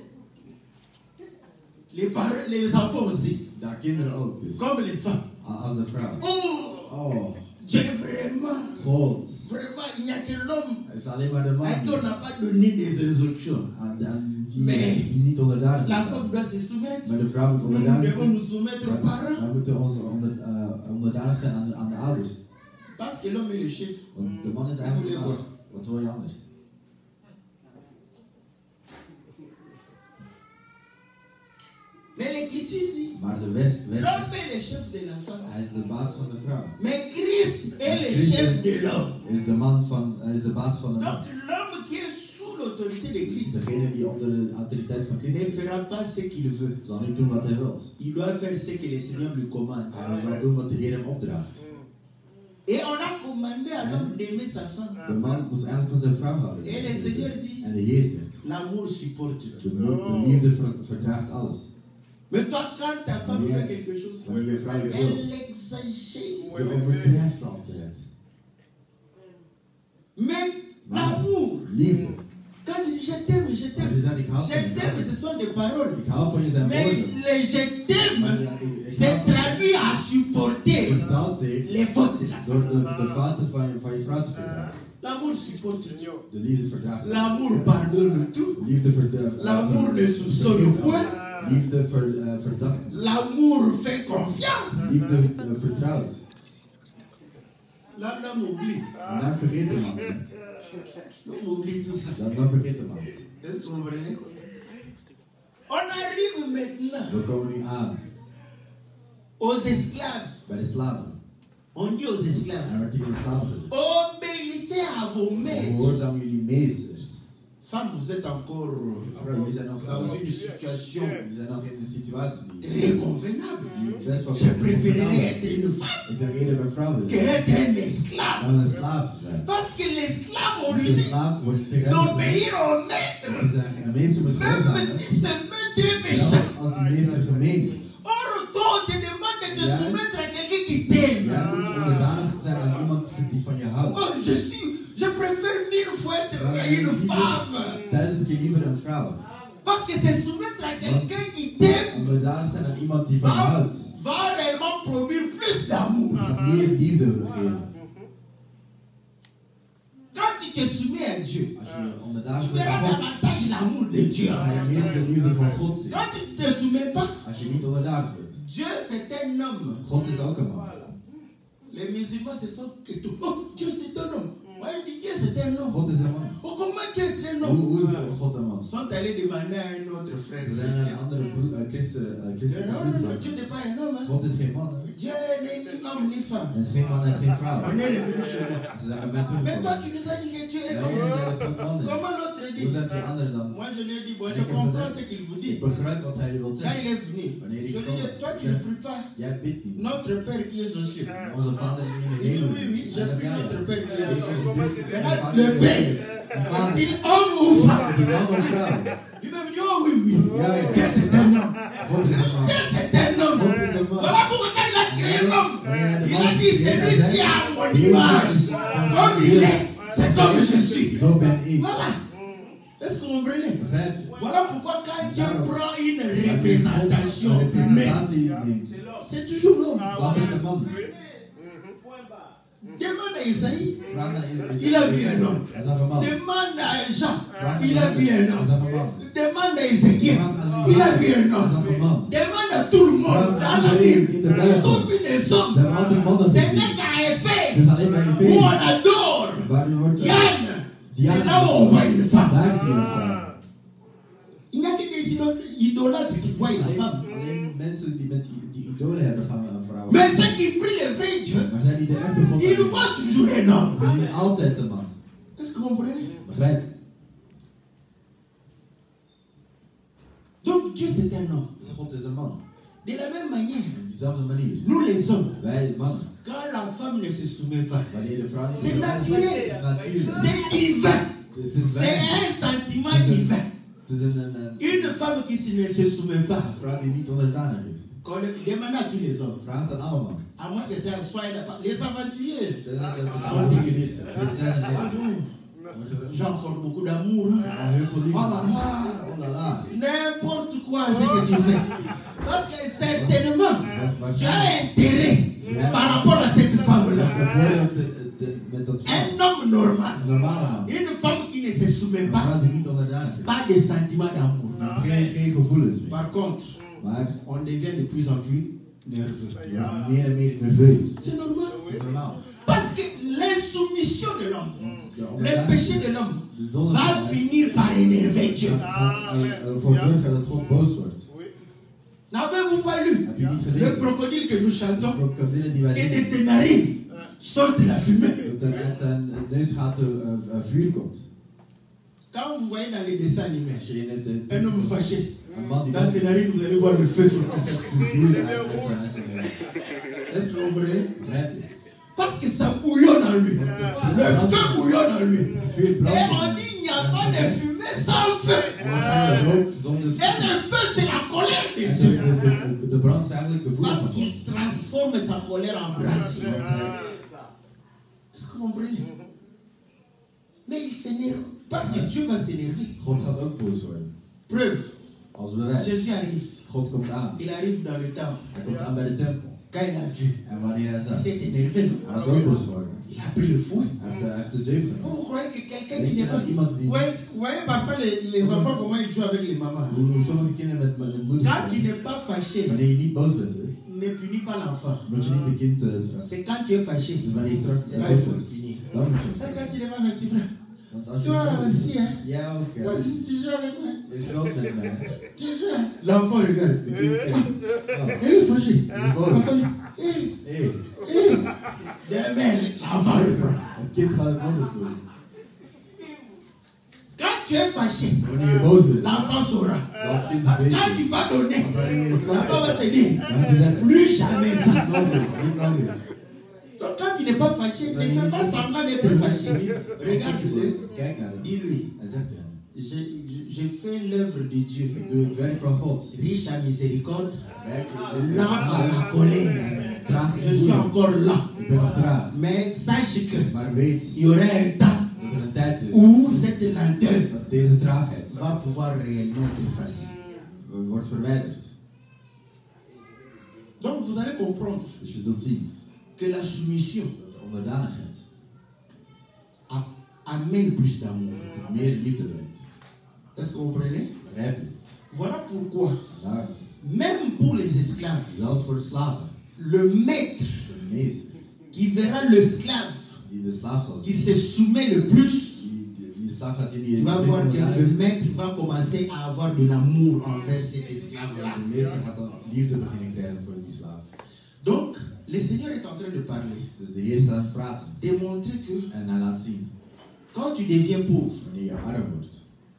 Les, parents, les enfants aussi, Ja, kinderen ook dus. comme les femmes. Als de vrouw. Oh, Oh, Dieu vraiment, God. vraiment, il n'y a que l'homme Het is alleen maar de à man qui on n'a pas donné des instructions. aan, aan die, Mais die niet onderdanig La zijn. femme doit se soumettre. Maar de vrouw moet Nous, nous onderdanig devons zijn. nous soumettre aux Wij, parents. wij moeten ons onder, uh, onderdanig zijn aan de, aan de ouders. Parce que l'homme est le chef. Want de man is Vous eigenlijk voulez uh, voir? wat wil je anders? Mais l'écriture dit, Maar de west, west l'homme est le chef de la femme. hij is de baas van de vrouw. Mais Christ est le Christus chef de l'homme. is de man van, hij is de baas van de man. Donc l'homme qui est sous l'autorité de Christ Degene die onder de autoriteit van ne Christus fera pas ce qu'il veut. zal niet doen wat hij wil. Il doit faire ce que le Seigneur lui commande. Hij zal doen wat de Heer hem opdraagt. Et on a commandé à l'homme d'aimer sa femme. De man moest eigenlijk van zijn vrouw houden. Et le Seigneur dit, En de Heer zegt, l'amour supporte de, tout. mo- de liefde ver- verdraagt alles. Mais toi, quand ta femme Wanneer- fait quelque chose, Wanneer je vrouw iets wil, elle exagère. ze overdrijft altijd. Mais l'amour, Liefde. quand il dit je t'aime, je Maar t'aime, je zegt, ik hou je van je. t'aime, ce sont des paroles. Ik hou van je zijn Mais woorden. le je Maar t'aime ja, ik- ik c'est hou van je. traduit à supporter Vertaalt zich les fautes de la door femme. de, de fouten van je, van je vrouw te verdragen. L'amour supporte tout. De liefde verdraagt alles. L'amour pardonne tout. Liefde verdraagt. L'amour ne soupçonne point. Liefde ver, uh, verdacht. L'amour fait confiance. Liefde uh, vertrouwt. Là, l'homme oublie. En dan vergeet de man. L'homme oublie tout ça. Dan, dan vergeet de man. Est-ce que vous comprenez? On arrive maintenant We komen nu aan aux esclaves. bij de slaven. On dit aux esclaves, En werd tegen de slaven gezegd. obéissez à vos maîtres. Gehoorzaam jullie meesters. Femmes, vous êtes encore Vrouw, jullie zijn nog, dans une situation jullie zijn nog in een situatie die très convenable. die best wel Je préférerais comfortabel être une femme is. Ik zou eerder een vrouw que willen être un esclave. dan een slaaf zijn. Parce que l'esclave, on Want lui de dit slaaf wordt tegen hem gezegd d'obéir au maître, dat hij zijn meester moet même gehoorzamen. si ce maître est méchant. Zelfs als de meester gemeen is. Or, toi, on te demande de te Ja. soumettre à quelqu'un qui t'aime. Jij moet onderdanig zijn aan iemand die van je houdt. Oh, je suis, je préfère mille fois être une femme. Duizend keer liever een vrouw. Parce que se soumettre à quelqu'un qui t'aime Onderdanig zijn aan iemand die van je va, houdt. va réellement produire plus d'amour. Gaat meer liefde geven. Quand tu te soumets à Dieu, Als je onderdanig tu bent verras aan God, davantage l'amour de Dieu. ga je meer de liefde van God zien. Quand tu ne te soumets pas, Als je niet onderdanig bent. Dieu c'est un homme. God is ook een man. Les musulmans se sont que tout. Oh, Dieu c'est un homme. Ouais, il dit Dieu c'est un homme. God is een man. Oh, comment Dieu c'est un Hoe, homme? hoe is God een man? Ils sont allés demander à un autre frère. Ze zijn chrétien. een andere broer, uh, christen, uh, christen, Non, non, non, Dieu n'est pas un homme. Hein. God is geen man. Dieu n'est ni homme ni femme. Hij is geen man, hij is geen vrouw. On est revenu chez moi. Ze zijn er met hun Mais toi, van. tu nous as dit que Dieu est Ja, homme. jullie zijn het God man is. Comment l'autre Hoe dit? zijn die anderen dan? Moi, je lui ai dit, bon, je comprends ce qu'il vous dit. Ik begrijp wat hij wil Quand zeggen. il est venu, Wanneer je ik lui ai dit, toi, tu ne pries pas. Jij bidt niet. Notre Père qui est aux cieux. Onze vader die in de Il dit, hemel oui, oui, is. j'ai Hij pris zegt, notre ja, Père qui est ja. aux Ik cieux. zeg, dit is de Maintenant, vader le die in de Père, hemel is. De vader. dit homme ou femme? Is een man of vrouw? Il m'a dit, oh oui, oui. Ja, ja. Dieu, c'est un homme. God is een man. Dieu, c'est un homme. God is een man. Voilà pourquoi quand il a créé l'homme, il a dit, celui-ci a mon image. Comme il est, c'est comme je suis. Zo ben ik. Voilà. Est-ce que vous comprenez? Begrijp je? Voilà pourquoi quand Dieu Daarom- prend une Wanneer God représentation een humaine, representatie neemt, c'est toujours l'homme. is altijd de man. Demande à Isaïe, Vraag naar Is- il a vu un homme. Hij zag een man. Demande à Jean, Vraag il naar a vu un Hij homme. zag een man. Demande à Ézéchiel, Vraag aan il a vu Ezekiel. un Hij homme. zag een man. Demande à tout le monde dans la Bible. In de Ils Bijbel. ont vu des Ze hommes. hebben andere mannen Ce gezien. n'est qu'à Het Éphèse is alleen bij où een on feest. adore Waar u wordt. Diane. C'est Diane. là où on voit une femme. Daar is hij een vrouw. Il n'y a que des idol- idolâtres qui voient la femme. Alleen, alleen mensen die met die, die idolen hebben gaan naar vrouwen. Mais ceux qui prient le vrai Dieu, Maar zijn die de echte God? ils voient toujours un homme. Ze zien altijd een man. Est-ce que vous comprenez? Begrijp je? Donc Dieu c'est un homme. Dus God is een man. De la même manière, Op diezelfde manier. nous les hommes, Wij mannen. quand la femme ne se soumet pas, Wanneer de vrouw niet C'est wil, naturel. Het is natuurlijk. c'est divin. Het is C'est wij. un sentiment divin. Het is een, een, een, Une femme qui se- ne se soumet pas, een vrouw die niet onderdanig is. qu'on le demande à tous les hommes, Vraag het aan allemaal. à moins que ça soit là- les aventuriers. Dat is dat het zo niet is. Het zijn het Ah, niet. non, j'ai encore beaucoup d'amour. hein. Ah, heel veel liefde. Oh là là. Oh là là. N'importe quoi ce que tu fais. Parce que certainement, Wat- tu wat- as intérêt par rapport à cette femme-là. Bijvoorbeeld de- de- met dat vrouw. Un homme normal, Een normale man. une femme qui ne se soumet Een pas, vrouw die niet onderdanig is. pas de sentiments d'amour. Geen, geen gevoelens meer. Par contre, Maar on devient de plus en plus nerveux. je wordt meer en meer nerveus. C'est normal. Dat is normaal. Parce que l'insoumission de l'homme, Want de le onderdanig- péché de l'homme, de zonde va van- finir par énerver Dieu. gaat er- ervoor zorgen dat God boos wordt. N'avez-vous pas lu Heb je niet le gelezen? crocodile que nous chantons, De krokodillen die wij que de zien, ses narines sortent la fumée? dat er uit zijn neusgaten uh, uh, vuur komt. Quand vous voyez dans les dessins animés, Als je in het, uh, un homme fâché, een man die dans ses narines, vous allez voir le feu sur la tête. vuur uit, uit zijn, uit zijn neus. Est-ce que vous comprenez? Begrijp je? Parce que ça bouillonne en lui. Le feu bouillonne en lui. Het vuur Et brandt. on dit il n'y a pas de fumée sans feu. Er was geen rook zonder Et le feu, c'est la colère de En Dieu. de, de, de, de brand is eigenlijk de woede Parce van God. qu'il transforme sa colère en brasier. Want hij, Est-ce que vous comprenez? Mais il s'énerve. Parce que Dieu va s'énerver. God gaat ook boos worden. Preuve, Als bewijs. Jésus arrive. God komt aan. Il arrive dans le temple. Hij komt aan bij de tempel. Quand il a vu, En wanneer hij il zag, s'est énervé. Non? hij was ook boos geworden. Il a pris le fouet. Hij heeft, de- hij heeft de zeep Vous, genomen. vous croyez que quelqu'un Weet qui je n'est dat pas... iemand die... Ouais, vous voyez parfois les, les enfants comment ils jouent avec les mamans. Hoe sommige kinderen met met hun moeder Quand tu spelen. n'es pas fâché, Wanneer je niet boos bent, hè, ne punis pas l'enfant. moet je niet de kind uh, straffen. C'est quand tu es fâché. Dus wanneer je straf C'est là uh, qu'il boos faut bent, te punir. dan moet je hem C'est straffen. quand tu n'es pas fâché, frère. Want als Tu je vois, aussi, hein. ja, ook. Ja, Toi dus, aussi, tu joues avec moi. je speelt met mij. Tu joues. hein. L'enfant regarde. De kind kijkt. Oh, Il est fâché. hij is boos. L'enfant dit, hé, Hé, hé. Demain, l'enfant reprend. het kind gaat het anders doen. Quand tu es fâché, Wanneer je boos bent, l'enfant saura. zal het kind Parce het que quand weten. tu vas donner, Want wanneer je straf l'enfant va hebt, te dire, dan gaat hij zeggen, plus jamais ça. niet nog eens, niet nog eens. Donc quand tu n'es pas fâché, ne fais pas semblant d'être fâché. Regarde-le, Kijk naar hem. dis-lui, En zeg je, j'ai j'ai fait l'œuvre de Dieu, ik doe het werk van God. riche à miséricorde, Rijk, lent à la colère. traag Je in suis woede. encore lent. Ik ben nog traag. Mais sache que Maar weet il y aura un temps dat er een tijd is où cette lenteur dat deze traagheid va pouvoir réellement t'effacer. uh, wordt verwijderd. Donc vous allez comprendre Dus je zult zien que la soumission dat de onderdanigheid a- amène plus d'amour. dat het meer liefde brengt. Est-ce que vous comprenez? Begrijp je? Voilà pourquoi, Daarom, même pour les esclaves, zelfs voor de slaven, le maître de meester qui verra l'esclave die de slaaf zal qui zien, se soumet le plus, die, die, die de slaaf gaat zien die tu vas het voir meest que le onderdanig is, maître va commencer à avoir de l'amour envers cet esclave-là. de meester gaat dan liefde beginnen krijgen voor die slaaf. Donc, le Seigneur est en train de parler, Dus de Heer is aan het praten démontrer que en hij laat zien, quand tu deviens pauvre, wanneer je arm wordt,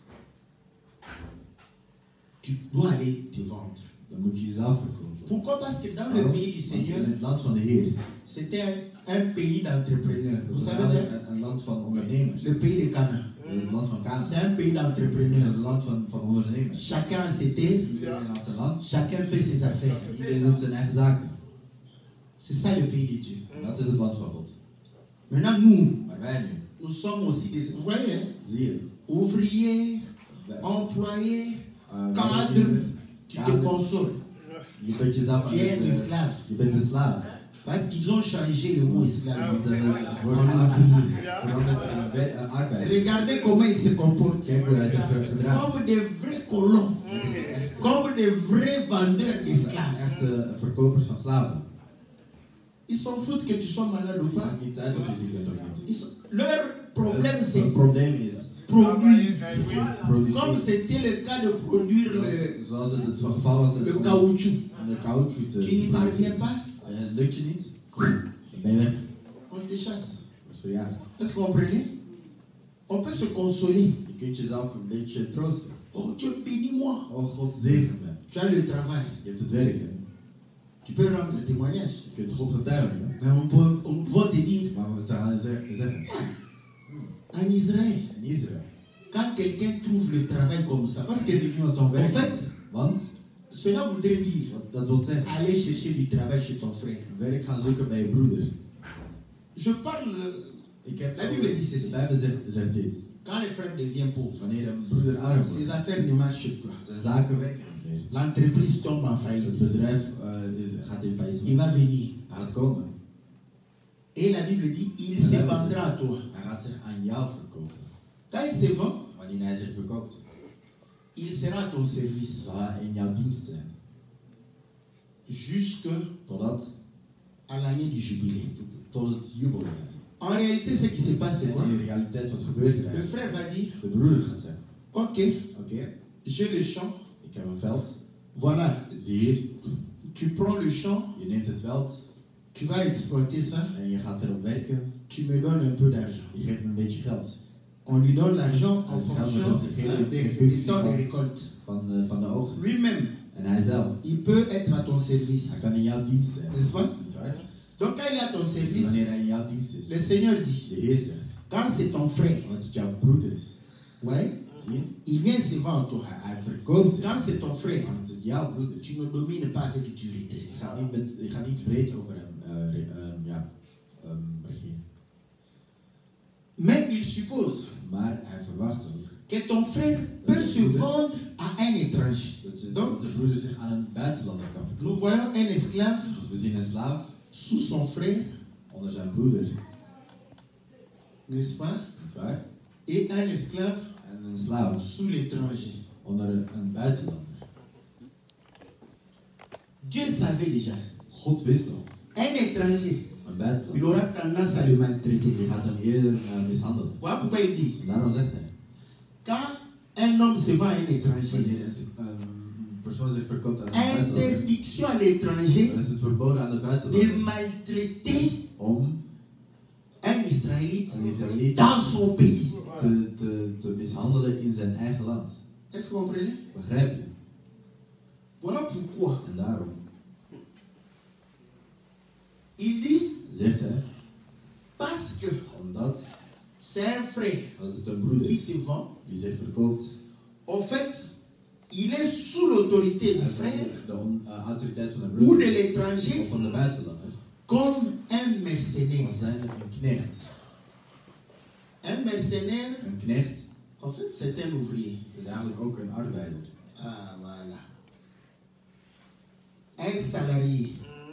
tu dois aller te vendre. dan moet je jezelf verkopen. Pourquoi? Parce que dans le Waarom? pays du Want Seigneur, in het land van de Heer, c'était un, un pays d'entrepreneurs. Vous dat is savez ça? eigenlijk een, een land van ondernemers. Le pays de Cana. Het land van Canaan. C'est un pays Het is d'entrepreneurs. een land van, van ondernemers. Chacun a ses terres, Iedereen had zijn land. chacun fait ses affaires. Iedereen doet zijn eigen zaken. C'est ça le pays de Dieu. En dat is het land van God. Maintenant, nous, Maar wij nu, nous sommes aussi des, vous voyez, hein, zie je, ouvriers, employé, uh, cadre, tu te cadre. consoles. Je bent jezelf Tu es un aan het, esclave. Je bent een slaaf. Parce qu'ils ont changé le mot esclave. Want het En wordt ouvrier. veranderd in be- uh, arbeid. Regardez comment ils se comportent. Kijk hoe hij zich gedraagt. Comme des vrais colons. Comme des vrais vendeurs d'esclaves. Echte verkopers van slaven. Ils s'en foutent que tu sois malade ou pas. Maakt niet uit of je ziek bent of niet. Ils sont- Leur problème Het c'est probleem is produire. Comme produceren. c'était le cas de produire le, Zoals het het geval was le om caoutchouc. de caoutchouc te Tu n'y parviens pas, Eh, Het lukt je niet, dan ben je weg. on te chasse. Dat is verjaagd. Est-ce que vous comprenez? On peut se consoler. Je kunt jezelf een beetje troosten. Oh Dieu, bénis-moi. Oh, God zegen me. Tu as le travail. Je hebt het werk, hè. Tu peux rendre témoignage. Je kunt God getuigen, hè. Mais on peut, on va te dire, Maar wat zou hij ze- zeggen? en Israël, In Israël. quand quelqu'un trouve le travail comme ça, parce que Kijk ik iemand zo'n en werk. fait, Want, cela voudrait dire wat dat wil zeggen, aller chercher du travail chez ton frère. werk gaan zoeken bij je broeder. Je parle, Ik heb, La Bible dit de ceci. Bijbel zegt, zegt dit. quand le frère devient pauvre, Wanneer een broeder arm wordt, ses affaires ne marchent pas. zijn zaken werken niet meer. L'entreprise tombe en Het faillite. bedrijf uh, is, gaat in Il faillissement. va venir. Hij gaat komen. Et la Bible dit, il se vendra à toi. Hij gaat zich aan jou verkopen. Quand il se vend, Wanneer hij zich verkoopt, il sera à ton service. zal hij in jouw dienst zijn. Jusqu'à Totdat, l'année du jubilé. tot het jubeljaar. En réalité, ce qui se passe, c'est quoi? En in de realiteit, wat gebeurt er Le eigenlijk? frère va dire, De broeder gaat zeggen, ok, oké, j'ai le champ. ik heb een veld. Voilà, Zie hier, tu prends le champ, je neemt het veld tu vas exploiter ça, en je gaat erop werken. tu me donnes un peu d'argent. Je geeft me een beetje geld. On lui donne l'argent en Ah, ça, fonction ça, hein, ça, des, ça, des ça, temps ça. de récolte. Van de, van de oogst. Lui-même, En hij zelf, il peut être à ton service. hij kan in jouw dienst zijn. N'est-ce pas? Niet waar? Donc quand il est à ton Dus service, wanneer hij in jouw dienst is, le Seigneur dit, de Heer zegt, quand c'est ton frère, want het jouw broeder is. ouais, Zie je? il vient se vendre à toi. Hij, hij verkoopt zich. Quand c'est ton frère, Want het jouw broeder. tu ne domines pas avec dureté. Je gaat niet, met, je gaat niet breed over hem uh, re, um, ja, um, regeren. Mais il suppose Maar hij verwacht ook que ton frère peut se vendre à un étranger. dat, je, Donc, dat de broeder zich aan een buitenlander kan nous verkopen. voyons un esclave Dus we zien een slaaf sous son frère, onder zijn broeder, n'est-ce pas? niet waar? Et un esclave En een slaaf sous l'étranger. onder een buitenlander. Dieu savait déjà. God wist al, Un étranger, een il buitenlander, aura tendance à le maltraiter. die gaat hem eerder uh, mishandelen. Voilà pourquoi il dit, En daarom zegt hij, quand un homme se vend à un étranger, wanneer een, een persoon zich verkoopt aan een buitenlander, interdiction à l'étranger dan is het verboden aan de de buitenlander maltraiter om un Israélite een Israëliet dans son pays. te, te, te mishandelen in zijn eigen land. Est-ce que vous comprenez? Begrijp je? Voilà pourquoi En daarom il dit, zegt hij, parce que omdat c'est un frère als het een broeder qui is se vend, die zich verkoopt, en fait, il est sous l'autorité du hij frère is de on- uh, autoriteit van een ou de broeder l'étranger of van de buitenlander, comme un dan mercenaire. zijn een knecht. Un mercenaire, Een knecht en fait, c'est un ouvrier. is eigenlijk ook een arbeider. Ah, voilà. Un salarié.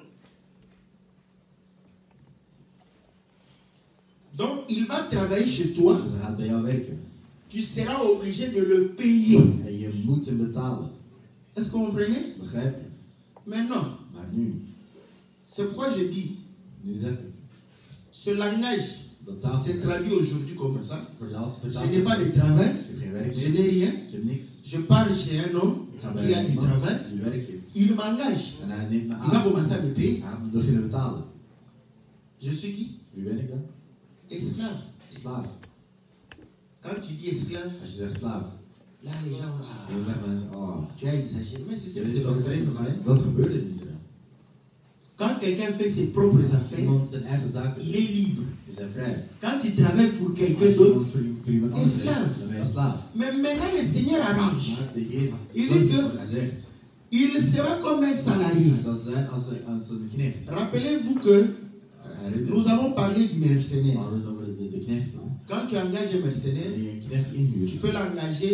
Donc, il va travailler chez toi. Dus hij gaat bij jou werken. Tu seras obligé de le payer. En je moet hem betalen. Est-ce que vous comprenez? Begrijp je? Maintenant, Maar nu, c'est pourquoi je dis, nu zeg ik, ce langage dat taal s'est traduit aujourd'hui comme ça. vertaald, Je vertaald. n'ai pas de travail, Ik heb geen werk je meer. n'ai rien. Ik heb niks. Je pars chez un homme Ik ga qui a bij du iemand travail. die werk heeft. Il m'engage. En hij neemt me Il va aan. commencer à me payer. Hij gaat me beginnen betalen. Je suis qui? Wie ben ik dan? Esclave. Slaaf. Quand tu dis esclave, Als je zegt slaaf, là les gens, dan ah, zeggen mensen, oh, tu as exagéré. Mais c'est ce je qui weet s'est wat passé er en is, Israël. dat gebeurde in Israël. Quand quelqu'un fait ses propres affaires, Iemand zijn eigen zaken il doet, est libre. is hij vrij. Quand tu travailles pour Als quelqu'un je d'autre, iemand voor voor iemand anders Esclave. werkt, dan ben je slaaf. mais maintenant le Seigneur arrange. Maar de Heer, Il dit que hij zegt, il sera comme un salarié. hij zal zijn als een, als een knecht. Rappelez-vous que Herinner nous je, avons parlé du we mercenaire. hadden het over de, de knecht. Quand tu engages un mercenaire, Wanneer je een knecht inhuurt, tu peux l'engager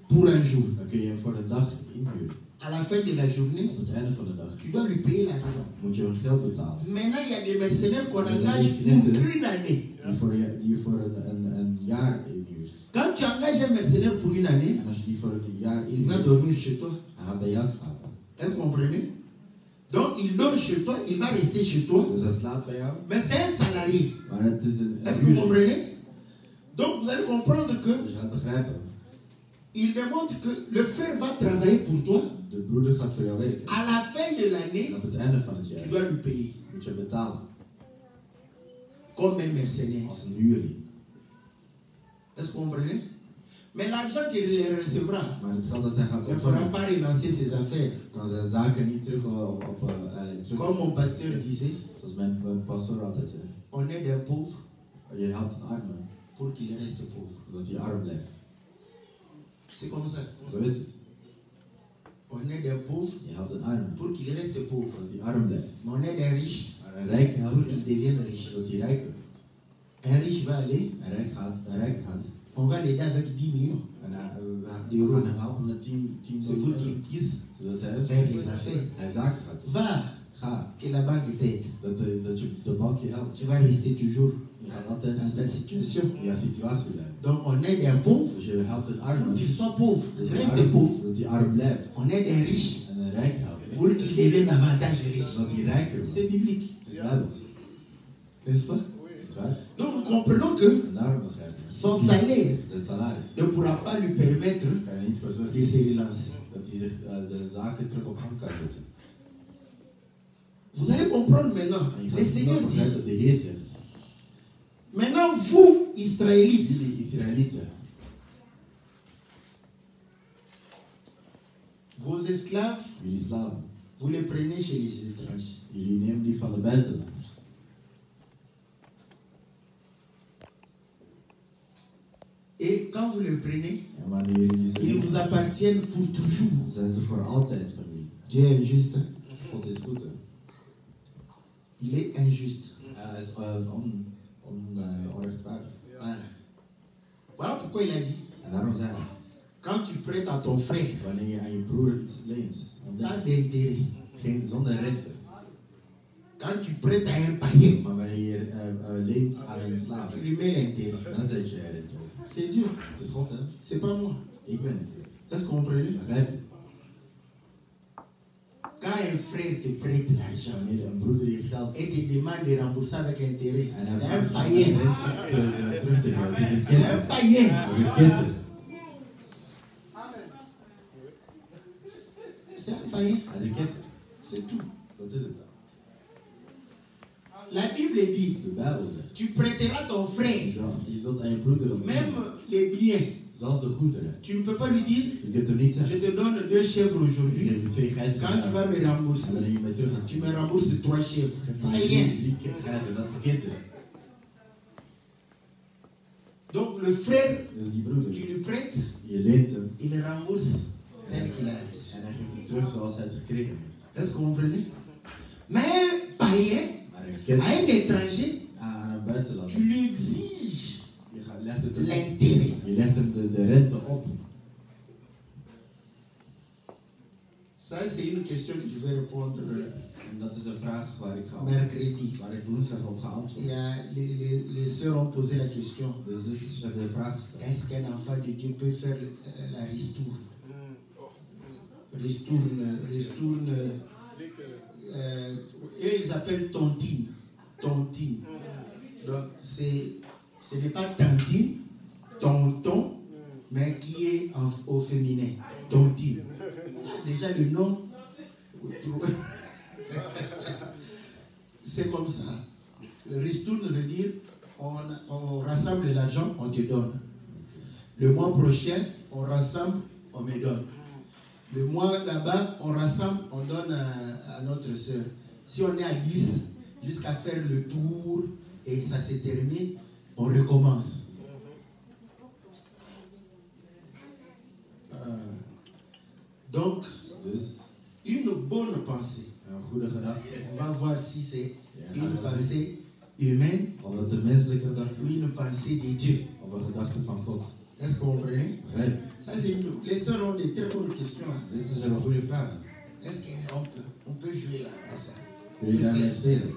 pour un jour. dan kun je hem voor een dag inhuren. À la fin de la journée, Op het einde van de dag tu dois lui payer l'argent. moet je hem geld betalen. Maintenant, il y a des mercenaires qu'on Mais vous engage avez pour dit- une année. Die voor, je, die je voor een, een, een jaar inhuurt. Quand tu engages un mercenaire pour une année, En als je die voor een jaar il va inhuurt, dormir chez toi. hij gaat bij jou slapen. Est-ce que vous comprenez? Donc, il dort chez toi, il va rester chez toi. Dus hij slaapt bij jou. Mais c'est un salarié. Maar het is een, Est-ce een que vous huurling. comprenez? Donc, vous allez comprendre que Dus je gaat begrijpen. il demande que le frère va travailler pour toi. De broeder gaat voor jou werken. À la fin de En l'année, op het einde van het tu jaar dois lui payer. moet je betalen. Comme un mercenaire. Als een huurling. Est-ce que vous comprenez? Mais l'argent qu'il recevra Maar het geld dat hij gaat ne pourra ontvangen, pas relancer ses affaires. kan zijn zaken niet terug op, op uh, terug. Comme mon pasteur disait, Zoals mijn, mijn pastoor altijd zei. on aide un pauvre Je helpt een arme, pour qu'il reste pauvre. zodat hij arm blijft. C'est comme ça. Zo is het. On aide un pauvre Je helpt een arme, pour qu'il reste pauvre. zodat hij arm blijft. Mais on aide un riche Maar een rijke pour helpt qu'il je, devienne riche. zodat hij rijker wordt. Un riche va aller, Een rijk gaat, een rijk gaat. on va l'aider avec dix millions. En hij, hij, Die we euro. gaan hem helpen met tien, tien C'est pour qu'il miljoen. puisse Zodat hij, faire les affaires. hij zaken gaat doen. Va, Ga, que la banque t'aide. dat, de, dat je de bank je helpt. Tu vas rester toujours Je gaat altijd dans ta situation. in jouw situatie blijven. Donc on aide un pauvre Dus je helpt een pour arme, qu'il soit pauvre. zodat hij Reste arm, pauvre. zodat hij arm blijft. On aide un riche En een rijk helpt, pour qu'il devienne davantage riche. zodat hij rijker wordt. C'est biblique, Het is bijbels. n'est-ce pas? Het is waar. Donc nous comprenons que En daarom begrijp je. son salaire Zijn salaris ne pourra pas lui permettre kan er niet voor de zorgen se relancer. dat hij zich, uh, de zaken terug op gang kan zetten. Vous allez comprendre maintenant. En je Le gaat Seigneur nog dit, begrijpen dat de Heer zegt. maintenant vous, Israélites, Jullie Israëlieten, vos esclaves, jullie slaven, vous les prenez chez les étrangers. jullie nemen die van de buitenlanders. Et quand vous les prenez, En wanneer jullie ze ils vous nemen, appartiennent pour toujours. zijn ze voor altijd van jullie. Dieu est injuste. God is goed, hè. Il est injuste. Hij is uh, on, on, uh, onrechtvaardig. Voilà. Voilà pourquoi il a dit, En daarom zei hij, quand tu prêtes à ton frère, wanneer je aan je broer iets leent, pas dan d'intérêt. geen, zonder rente. Quand tu prêtes à un païen, Maar wanneer je uh, uh, leent aan een slaaf, tu lui mets l'intérêt. dan zet je er rente op. C'est Dieu, Het is God, hè. c'est pas moi. Ik ben het. Est-ce que vous comprenez? Begrijp je? Quand un frère te prête l'argent Wanneer een broeder je geld et te demande de rembourser avec intérêt, en c'est hij un vraagt païen. je rente te- terug te geven, het is een C'est un kind. païen. Het is een kind. C'est un païen. Hij is een kind. C'est tout. Dat is het. La Bible dit, De Bijbel zegt. tu prêteras ton Je frère, zal- Je zult aan je broeder même ontnemen. les biens. Zelfs de goederen. Tu ne peux pas lui dire, Je kunt hem niet je zeggen. te donne deux chèvres Ik aujourd'hui. geef je twee geiten. Quand tu vas me En rembourser, wanneer je mij terug gaat tu me rembourses trois chèvres. Païen. Drie drie geiten, dat is kinderen. Donc le frère, Dus die broeder, tu lui prêtes, je leent hem il rembourse tel qu'il a reçu. en hij geeft het terug zoals hij het gekregen heeft. Est-ce que vous comprenez? Mais un païen, Maar een kind à un étranger, aan een buitenlander, tu lui exiges je gaat- legt het hem op. l'intérêt. Je legt hem de, de rente op. Ça, c'est une question que je vais répondre En dat is een vraag waar ik, ga, mercredi. waar ik woensdag op ga Il antwoorden. y a, les, les, les sœurs ont posé la question. De zusters hebben de vraag gesteld. Est-ce qu'un enfant de Dieu peut faire euh, la ristourne? Ristourne, ristourne. Euh, eux, ils appellent tontine. Tontine. Donc, c'est, ce n'est pas tantine, tonton, mais qui est en, au féminin. Tontine. Déjà, le nom. C'est comme ça. Le ristourne veut dire on, on rassemble l'argent, on te donne. Le mois prochain, on rassemble, on me donne. Le mois là-bas, on rassemble, on donne à, à notre soeur. Si on est à dix, jusqu'à faire le tour et ça se termine, on recommence. Euh, donc, Dus, une bonne pensée. een goede gedachte. On va voir si c'est Ja, une dat is- pensée humaine Of dat een menselijke gedachte ou une pensée de Dieu. of een gedachte van God. Est-ce que vous comprenez? Begrijp je? Ça, Les sœurs ont des très bonnes questions. Dit is een goede vraag. Est-ce qu'on peut, on peut jouer là, à ça? Kun je daarmee spelen?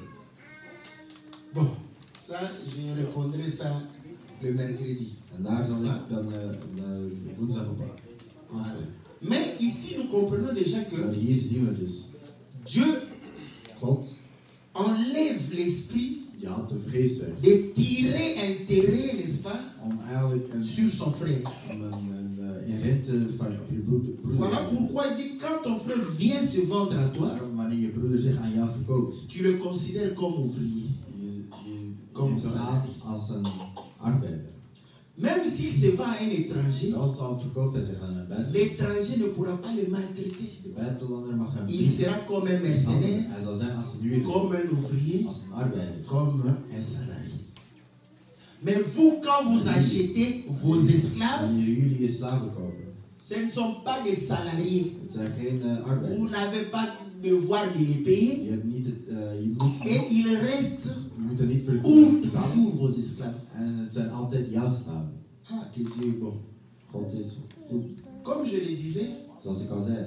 Bon, ça, je répondrai ça le mercredi. En daar zal ik dan uh, de woensdag op. Voilà. Mais ici, nous comprenons déjà que Maar hier zien we dus. Dieu God, enlève l'esprit je had de vrees weg. de tirer intérêt, n'est-ce pas, Om eigenlijk een, sur son frère. om een, een, uh, in rente van op je broeder. broeder Voilà pourquoi il dit quand ton frère vient se vendre à toi, Daarom, wanneer je broeder zich aan jou verkoopt, tu le considères comme ouvrier. je, je Comme neemt hem ça. aan als een arbeider. Même s'il se vend à un étranger, Zelfs al verkoopt hij zich aan een buitenlander. l'étranger ne pourra pas le maltraiter. De buitenlander mag hem Il niet sera comme un mishandelen. mercenaire, Hij zal zijn als een huurder, comme un ouvrier, als een arbeider. comme un salarié. Mais vous, quand vous achetez vos esclaves, Wanneer jullie je slaven kopen, ce ne sont pas des salariés. het zijn geen uh, arbeiders. Vous n'avez pas devoir de les payer Je hebt niet het, uh, je moet, et ils restent je moet er niet voor pour betalen. toujours vos esclaves. En het zijn altijd jouw slaven. Ah, que Dieu est bon. God is goed. Comme je le disais, Zoals ik al zei,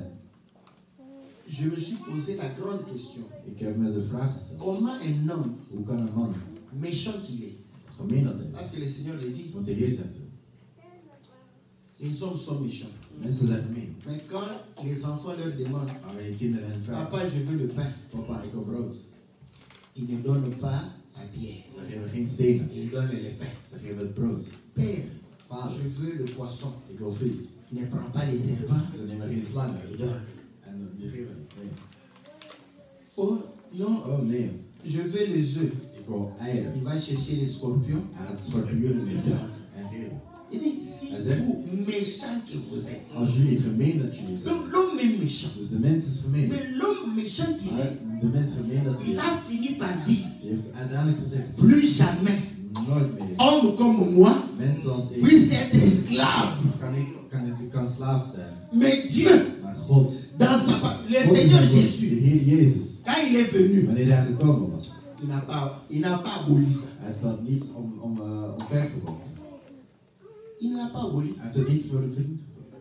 je me suis posé la grande question. ik heb me de vraag gesteld. Comment un homme, Hoe kan een man, méchant qu'il est, gemeen dat hij parce is, que le Seigneur le dit, want de Heer zegt het. les hommes sont méchants. Mensen zijn gemeen. Mais quand les enfants leur demandent, Maar wanneer kinderen hen vragen, papa, je veux le pain, papa, ik wil brood. ils ne donnent pas la bière, Dan geven we geen stenen, ils donnent le pain. dan geven we het brood. Père, Vader, je veux le poisson, ik wil vis. tu ne prends pas les serpents, Ze nemen geen slangen. ils donnent. En die geven het. Nee. Oh non, Oh nee, je veux les œufs. ik wil eieren. Il va chercher les scorpions. Hij gaat schorpioenen nemen en geven. Il dit, si Hij zegt, vous, méchant que vous êtes, als jullie gemeen dat jullie zijn, donc l'homme est méchant. dus de mens is gemeen. Mais l'homme méchant qu'il Maar est, de mens gemeen dat hij il is, a fini par dire, die heeft uiteindelijk gezegd, plus jamais, nooit meer. homme comme moi, Mensen zoals ik, puisse être esclave. kan ik, kan ik, ik kan slaaf zijn. Mais Dieu, Maar God, dans sa pa- le God is Seigneur de God, de Jésus, Heer Jezus, quand il est venu, wanneer hij gekomen was, il n'a pas, il n'a pas aboli ça. hij heeft dat niet om, om, uh, omvergeworpen. Il n'a pas aboli. Hij heeft het niet voor de vriend gekomen.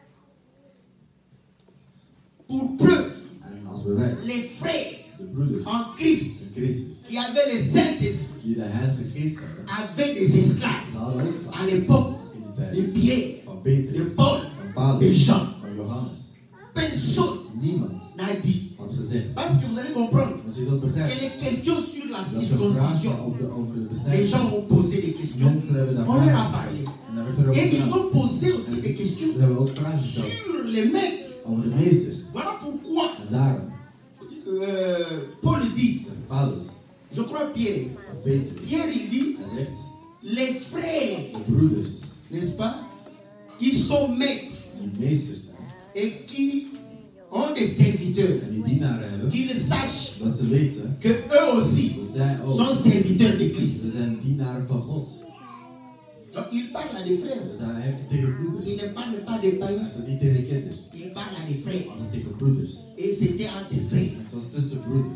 Pour preuve, En als bewijs, les frères de broeders en Christ in Christus, qui avaient le Saint-Esprit die de Heilige Geest hadden, avaient des esclaves ze hadden ook à slaven l'époque in die tijd. de Pierre, Van de Petrus, Paul, van de Paulus, Jean. van Johannes. Personne Niemand n'a dit. had gezegd. Parce que vous allez comprendre Want je zult que begrijpen les questions sur la dat er vragen circoncision, over de, over de les besnijdenis. gens ont posé des questions. Mensen hebben daar On leur a vragen parlé. en daar werd er over Et ils gedaan. ont posé aussi des questions Ze hebben ook vragen gesteld sur les maîtres. over de meesters. Voilà pourquoi En daarom, euh, Paul dit, zegt Paulus, je crois Pierre, of Petrus, Pierre il dit, hij zegt, les frères, de broeders n'est-ce pas, qui sont maîtres die meesters zijn et qui ont des serviteurs, en die dienaren hebben, qu'ils sachent dat ze weten que eux aussi dat zij ook, sont serviteurs de Christ. ze zijn dienaren van God. Donc il parle à des frères. Dus hij heeft het tegen broeders. Il ne parle pas des Hij païens. heeft het niet tegen kinders. Il parle à des frères. Hij heeft het tegen broeders. Et c'était entre frères. Het was tussen broeders.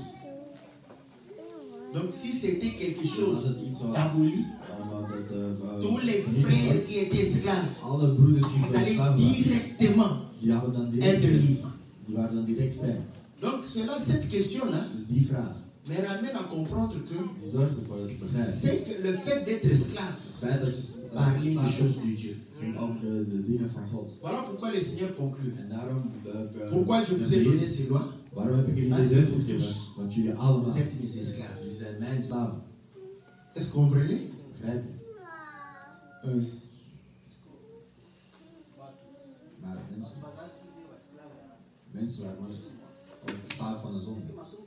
Donc si c'était quelque Dus als chose het iets was, d'aboli, dan was het uh, tous les frères qui étaient esclaves, alle broeders die ils van allaient slaven waren, directement die hadden dan direct, être libres. die waren dan direct vrij. Donc cela, cette question-là Dus die vraag, me ramène à comprendre que die zorgt ervoor dat ik begrijp. c'est que le fait d'être esclave, Het feit dat je uh, parler des slaaf choses de Dieu. ging over de, de dingen van God. Voilà pourquoi le Seigneur conclut. En daarom, uh, Pourquoi je vous ai donné ces lois? waarom heb ik jullie Parce deze que wet vous gegeven? tous, Want jullie vous allemaal, êtes mes esclaves. jullie zijn mijn slaven. Est-ce que vous comprenez? Begrijp je? Oui. Maar mensen, mensen waren niet op de slaaf van de zon.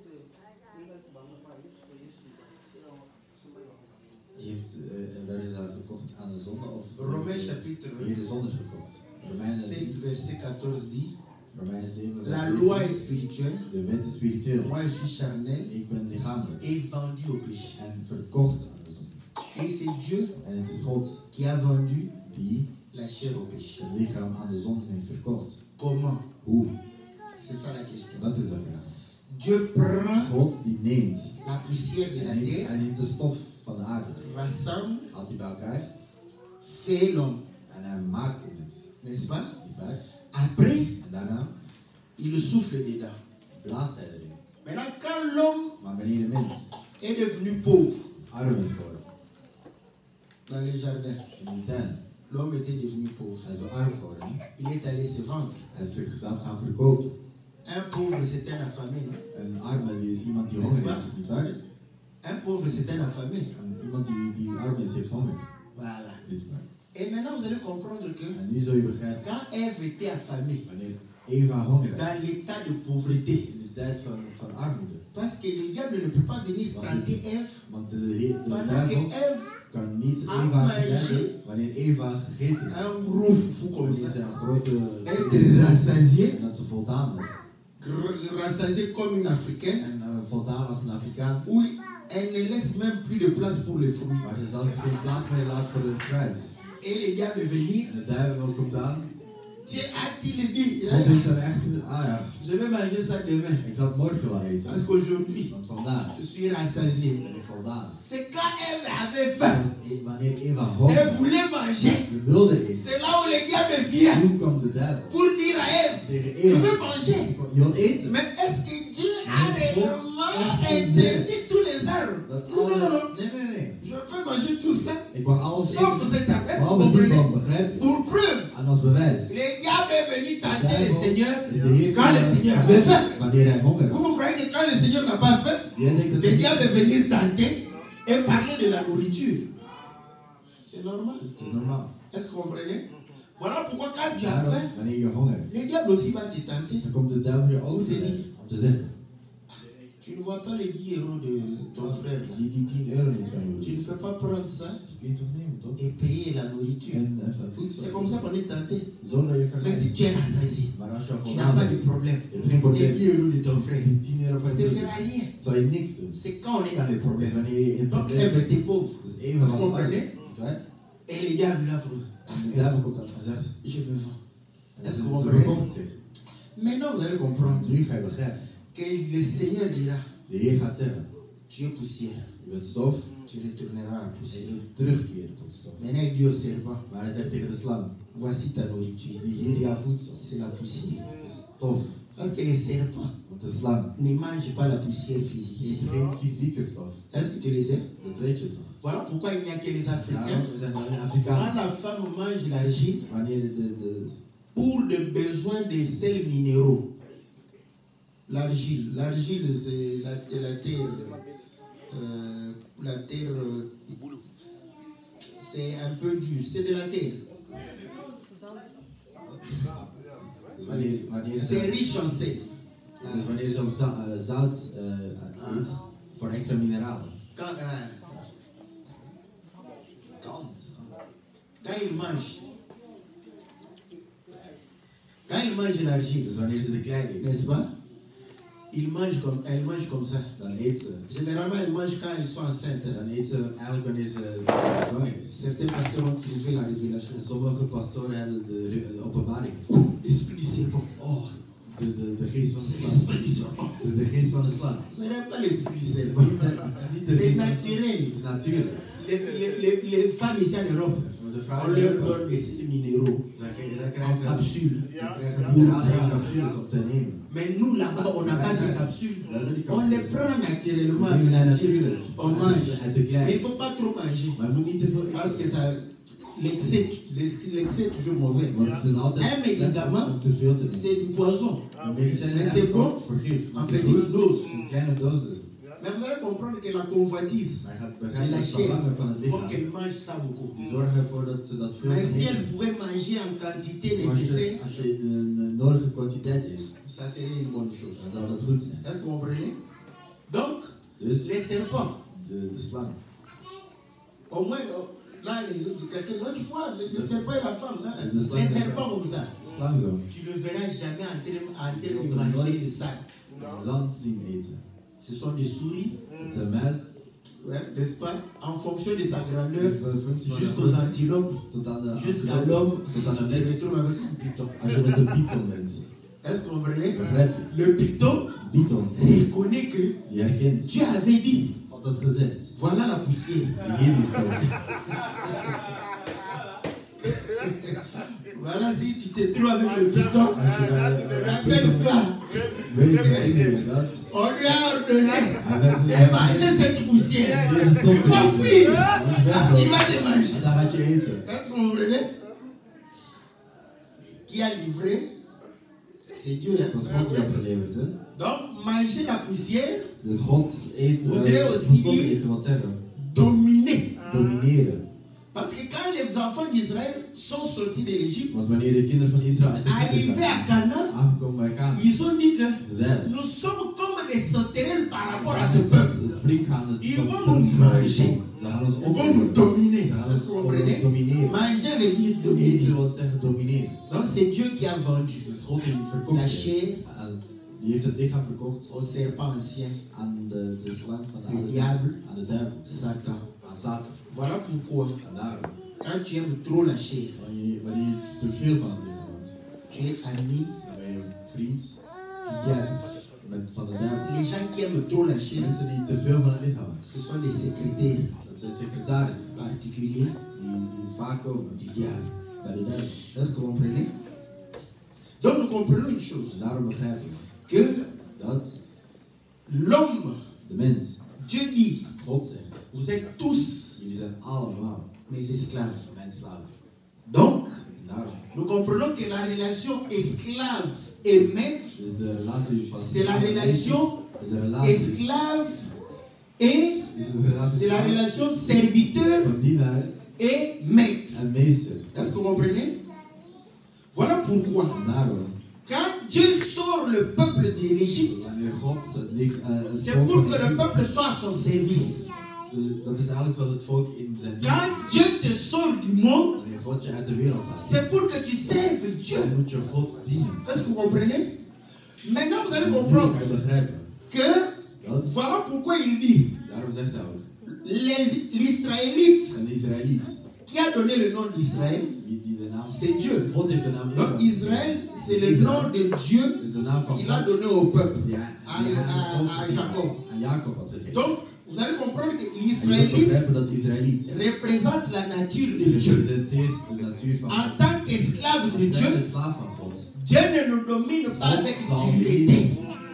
Heeft, uh, werden zij verkocht aan de zonde of Romains chapitre hier de zonde gekocht? Romeinen sept, verset quatorze dit, Romeinen zeven, la vers loi veertien. est spirituelle, De wet is spiritueel. moi je suis charnel Ik ben lichamelijk et vendu au péché. en verkocht aan de zonde. Et c'est Dieu En het is God qui a vendu die la chair au péché. het lichaam aan de zonde heeft verkocht. Comment? Hoe? C'est ça la question. Dat is de vraag. Dieu prend God die neemt, la poussière de hij la neemt, terre, hij neemt de stof van de aarde, rassemble, haalt die bij elkaar fait l'homme. en hij maakt in het. N'est-ce pas? Niet waar? Après, En daarna il le souffle dedans. blaast hij erin. Maintenant, quand l'homme Maar wanneer de mens est devenu pauvre arm is geworden, dans les jardins, in de tuin, l'homme était devenu pauvre. hij is wel arm geworden. Il est allé se vendre. Hij is zichzelf gaan verkopen. Un pauvre, c'est un affamé, non? Een arme die is iemand die honger heeft, niet waar? Un pauvre, c'est un affamé. En iemand die, die arm is, heeft honger. Voilà. Dit waar. Et maintenant, vous allez comprendre que En nu zul je begrijpen, quand Ève était affamée, wanneer Eva honger had, dans l'état de pauvreté, in de tijd van, van armoede. parce que le diable ne peut pas venir tenter Ève Want de, de, de pendant que duivel Ève kan niet Ah, Eva maar verleiden je- wanneer Eva gegeten a heeft. un gros fou comme Wanneer ça, ze een grote être rassasié, en dat ze voldaan was. gr- rassasié comme une africaine, En uh, voldaan als een Afrikaan. où elle ne laisse même plus de place pour les fruits. Maar ze zelfs geen plaats meer laat voor de fruit. Et le diable venir, En de duivel komt aan. Dieu a-t-il dit, Hij denkt dan echt, ah ja, je vais manger ça demain, ik zal het morgen wel eten. parce qu'aujourd'hui, Want vandaag je suis rassasié. ben ik voldaan. C'est quand Ève avait faim, Dat is e- wanneer Eva elle honger voulait manger. ze wilde eten. C'est là où le diable vient Toen kwam de duivel pour dire à Ève, tegen tu Eva, veux manger. je wilt eten? Mais est-ce que Dieu a réellement interdit tous les arbres? Dat Non, non, non, alle- non. Nee, nee, nee. Je peux manger tout ça, Ik mag alles sauf eten. cet arbre. Est-ce que vous Behalve die comprenez? boom, begrijp je? Pour preuve, En als bewijs. le diable est venu tenter le Seigneur Is de Heer quand le Seigneur avait faim. wanneer hij honger Vous had. vous croyez que quand le Seigneur n'a pas faim, Jij denkt dat le hij diable est venu tenter et parler de la nourriture? C'est normal. Het is normaal. Est-ce que vous comprenez? Voilà pourquoi quand tu as Daarom, faim, wanneer je honger hebt, le diable aussi va te tenter. dan komt de duivel je ook te om te zeggen. Tu ne vois pas les dix euros de ton frère là. Zie je die tien euro niet van Tu je? ne peux pas prendre ça Dat kun je toch nemen, toch? et payer la nourriture. En even voedsel. C'est comme ça qu'on est tenté. Zonder je Mais si verleiding. tu es rassasié, Maar als je al tu n'as voldaan pas de bent, problème. je hebt geen Les probleem. dix euros de ton frère Die tien euro van ne je te broer, fera rien. zal je niks doen. C'est quand on est dans le Dus problème. wanneer je in het Donc probleem Ève bent, était pauvre. dus Eva Vous was comprenez? arm. Niet waar? Et le diable là pour En de duivel komt dan en zegt, je me vends. en Est-ce ze, que ze vous comprenez? verkoopt zich. Maintenant vous allez comprendre Nu ga je begrijpen. que le Seigneur dira, De Heer gaat zeggen, tu es poussière, je bent stof, tu retourneras à en je poussière. zult terugkeren tot stof. Maintenant il dit au serpent, Maar hij zegt tegen de slang, voici ta nourriture. zie hier jouw voedsel. C'est la poussière. Het is stof. Parce que le serpent Want de slang ne mange pas la poussière eet physique. geen fysieke stof. Est-ce que tu les sais? Dat weet je toch? Voilà pourquoi il n'y a que les Africains. Daarom, we zijn alleen Quand Afrikanen. la femme mange l'argile Wanneer de, de, de, pour des besoins de sels minéraux, l'argile, l'argile c'est la, la terre, euh, la terre, euh, c'est un peu dur, c'est de la terre. dus wanneer, wanneer C'est ze, riche en sel. dus wanneer ze op za, uh, zout uh, eet, voor extra mineralen. Quand, euh, Kant. quand il mange, quand il mange l'argile, Dus wanneer ze de klei eet, n'est-ce pas? Il mange comme, elle mange comme ça. dan eet ze. Généralement, elle mange quand ils sont enceintes. Dan eet ze eigenlijk wanneer ze zwanger is. Certains pasteurs ont trouvé la révélation. En sommige pastoren hebben de, re- de openbaring. Oh, l'esprit du serpent. Oh, de, de, de geest van de C'est slang. l'esprit du serpent. De, de geest van de slang. Ce n'est pas l'esprit du Het is serpent. niet, het is niet de C'est geest van de slang. naturel. Het is natuurlijk. Les, les, les, les femmes ici en Europe, De on vrouwen leur die donne des sels minéraux zij, zij en krijgen, capsules. zij krijgen mineralen en capsules op te nemen. Mais nous là-bas, on n'a pas ces capsules. We hebben die On les capsules. prend naturellement We avec nemen l'argile. natuurlijk. On mange. Uit de Mais il klei. ne faut pas trop manger. Maar je moet niet te veel Parce que eten. ça, l'excès, l'excès est toujours mauvais. Want het is altijd Un médicament, slecht om te veel te nemen. c'est du poison. Een medicijn Mais is c'est eigenlijk bon ook vergif. en Het is petite goed dose. in kleine dosis. Mais vous allez comprendre que la convoitise Maar je gaat de begrijpen la dat het chair, verlangen van het il faut lichaam. qu'elle mange ça beaucoup. Die zorgen ervoor dat ze dat veel Mais gaan si elle eten. pouvait manger en quantité Maar als je, nécessaire, als je de, de nodige kwantiteit eet, ça serait une bonne chose. dan zou dat goed zijn. Est-ce que vous comprenez? Donc, Dus les serpents, de, de slang. au moins, oh, là, les autres, quelqu'un dit, oh, tu vois, le, le serpent et la femme, là, Et de slang les zijn- serpents comme ça, Slang zo. tu ne verras jamais en train, en train de Zult er manger nooit ça. zand zien eten. Ce sont des souris, Het zijn muis. ouais, n'est-ce pas? En fonction de sa grandeur, De functie van jusqu'aux de antilopes, tot aan de jusqu'à antiloop, l'homme, si tot aan tu de te mens. retrouves avec un python. Als je met een python bent, Est-ce que vous comprenez? begrijp je? Le python Python, reconnaît que die herkent. Dieu avait dit, Had dat gezegd. voilà la poussière. Zie hier die stof. Voilà, si te trouves avec le piton, rappelle-toi, on lui a ordonné de manger cette poussière. Il va fuir. Il va te manger. Est-ce que vous comprenez? Qui a livré? C'est Dieu. Hein? Donc, manger la poussière voudrait aussi dire dominer. Parce que quand les enfants d'Israël sont sortis de l'Égypte, arrivés à Canaan, ils ont dit que nous sommes comme des sauterelles par rapport à ce peuple. Ils vont nous manger. Ils vont nous dominer. Est-ce que vous comprenez? Manger veut dire dominer. Donc c'est Dieu qui a vendu la chair au serpent ancien, le diable, Satan. Voilà pourquoi, quand tu aimes trop la chair, tu es ami du diable. Les gens qui aiment trop la chair, ce sont les secrétaires particuliers du diable. Est-ce que vous comprenez? Donc nous comprenons une chose, que l'homme, Dieu dit, vous êtes tous mes esclaves. Donc, nous comprenons que la relation esclave et maître, c'est la relation esclave et c'est la relation serviteur et maître. Est-ce que vous comprenez? Voilà pourquoi, quand Dieu sort le peuple de l'Égypte, c'est pour que le peuple soit à son service. Quand Dieu te sort du monde, c'est pour que tu serves Dieu. Est-ce que vous comprenez? Maintenant vous allez comprendre que voilà pourquoi il dit l'Israélite qui a donné le nom d'Israël, c'est Dieu. Donc Israël, c'est le nom de Dieu qu'il a donné au peuple, à, à, à Jacob. Donc vous allez comprendre que l'Israélite représente la nature de Dieu. En tant qu'esclave de Dieu, Dieu ne nous domine pas avec dureté.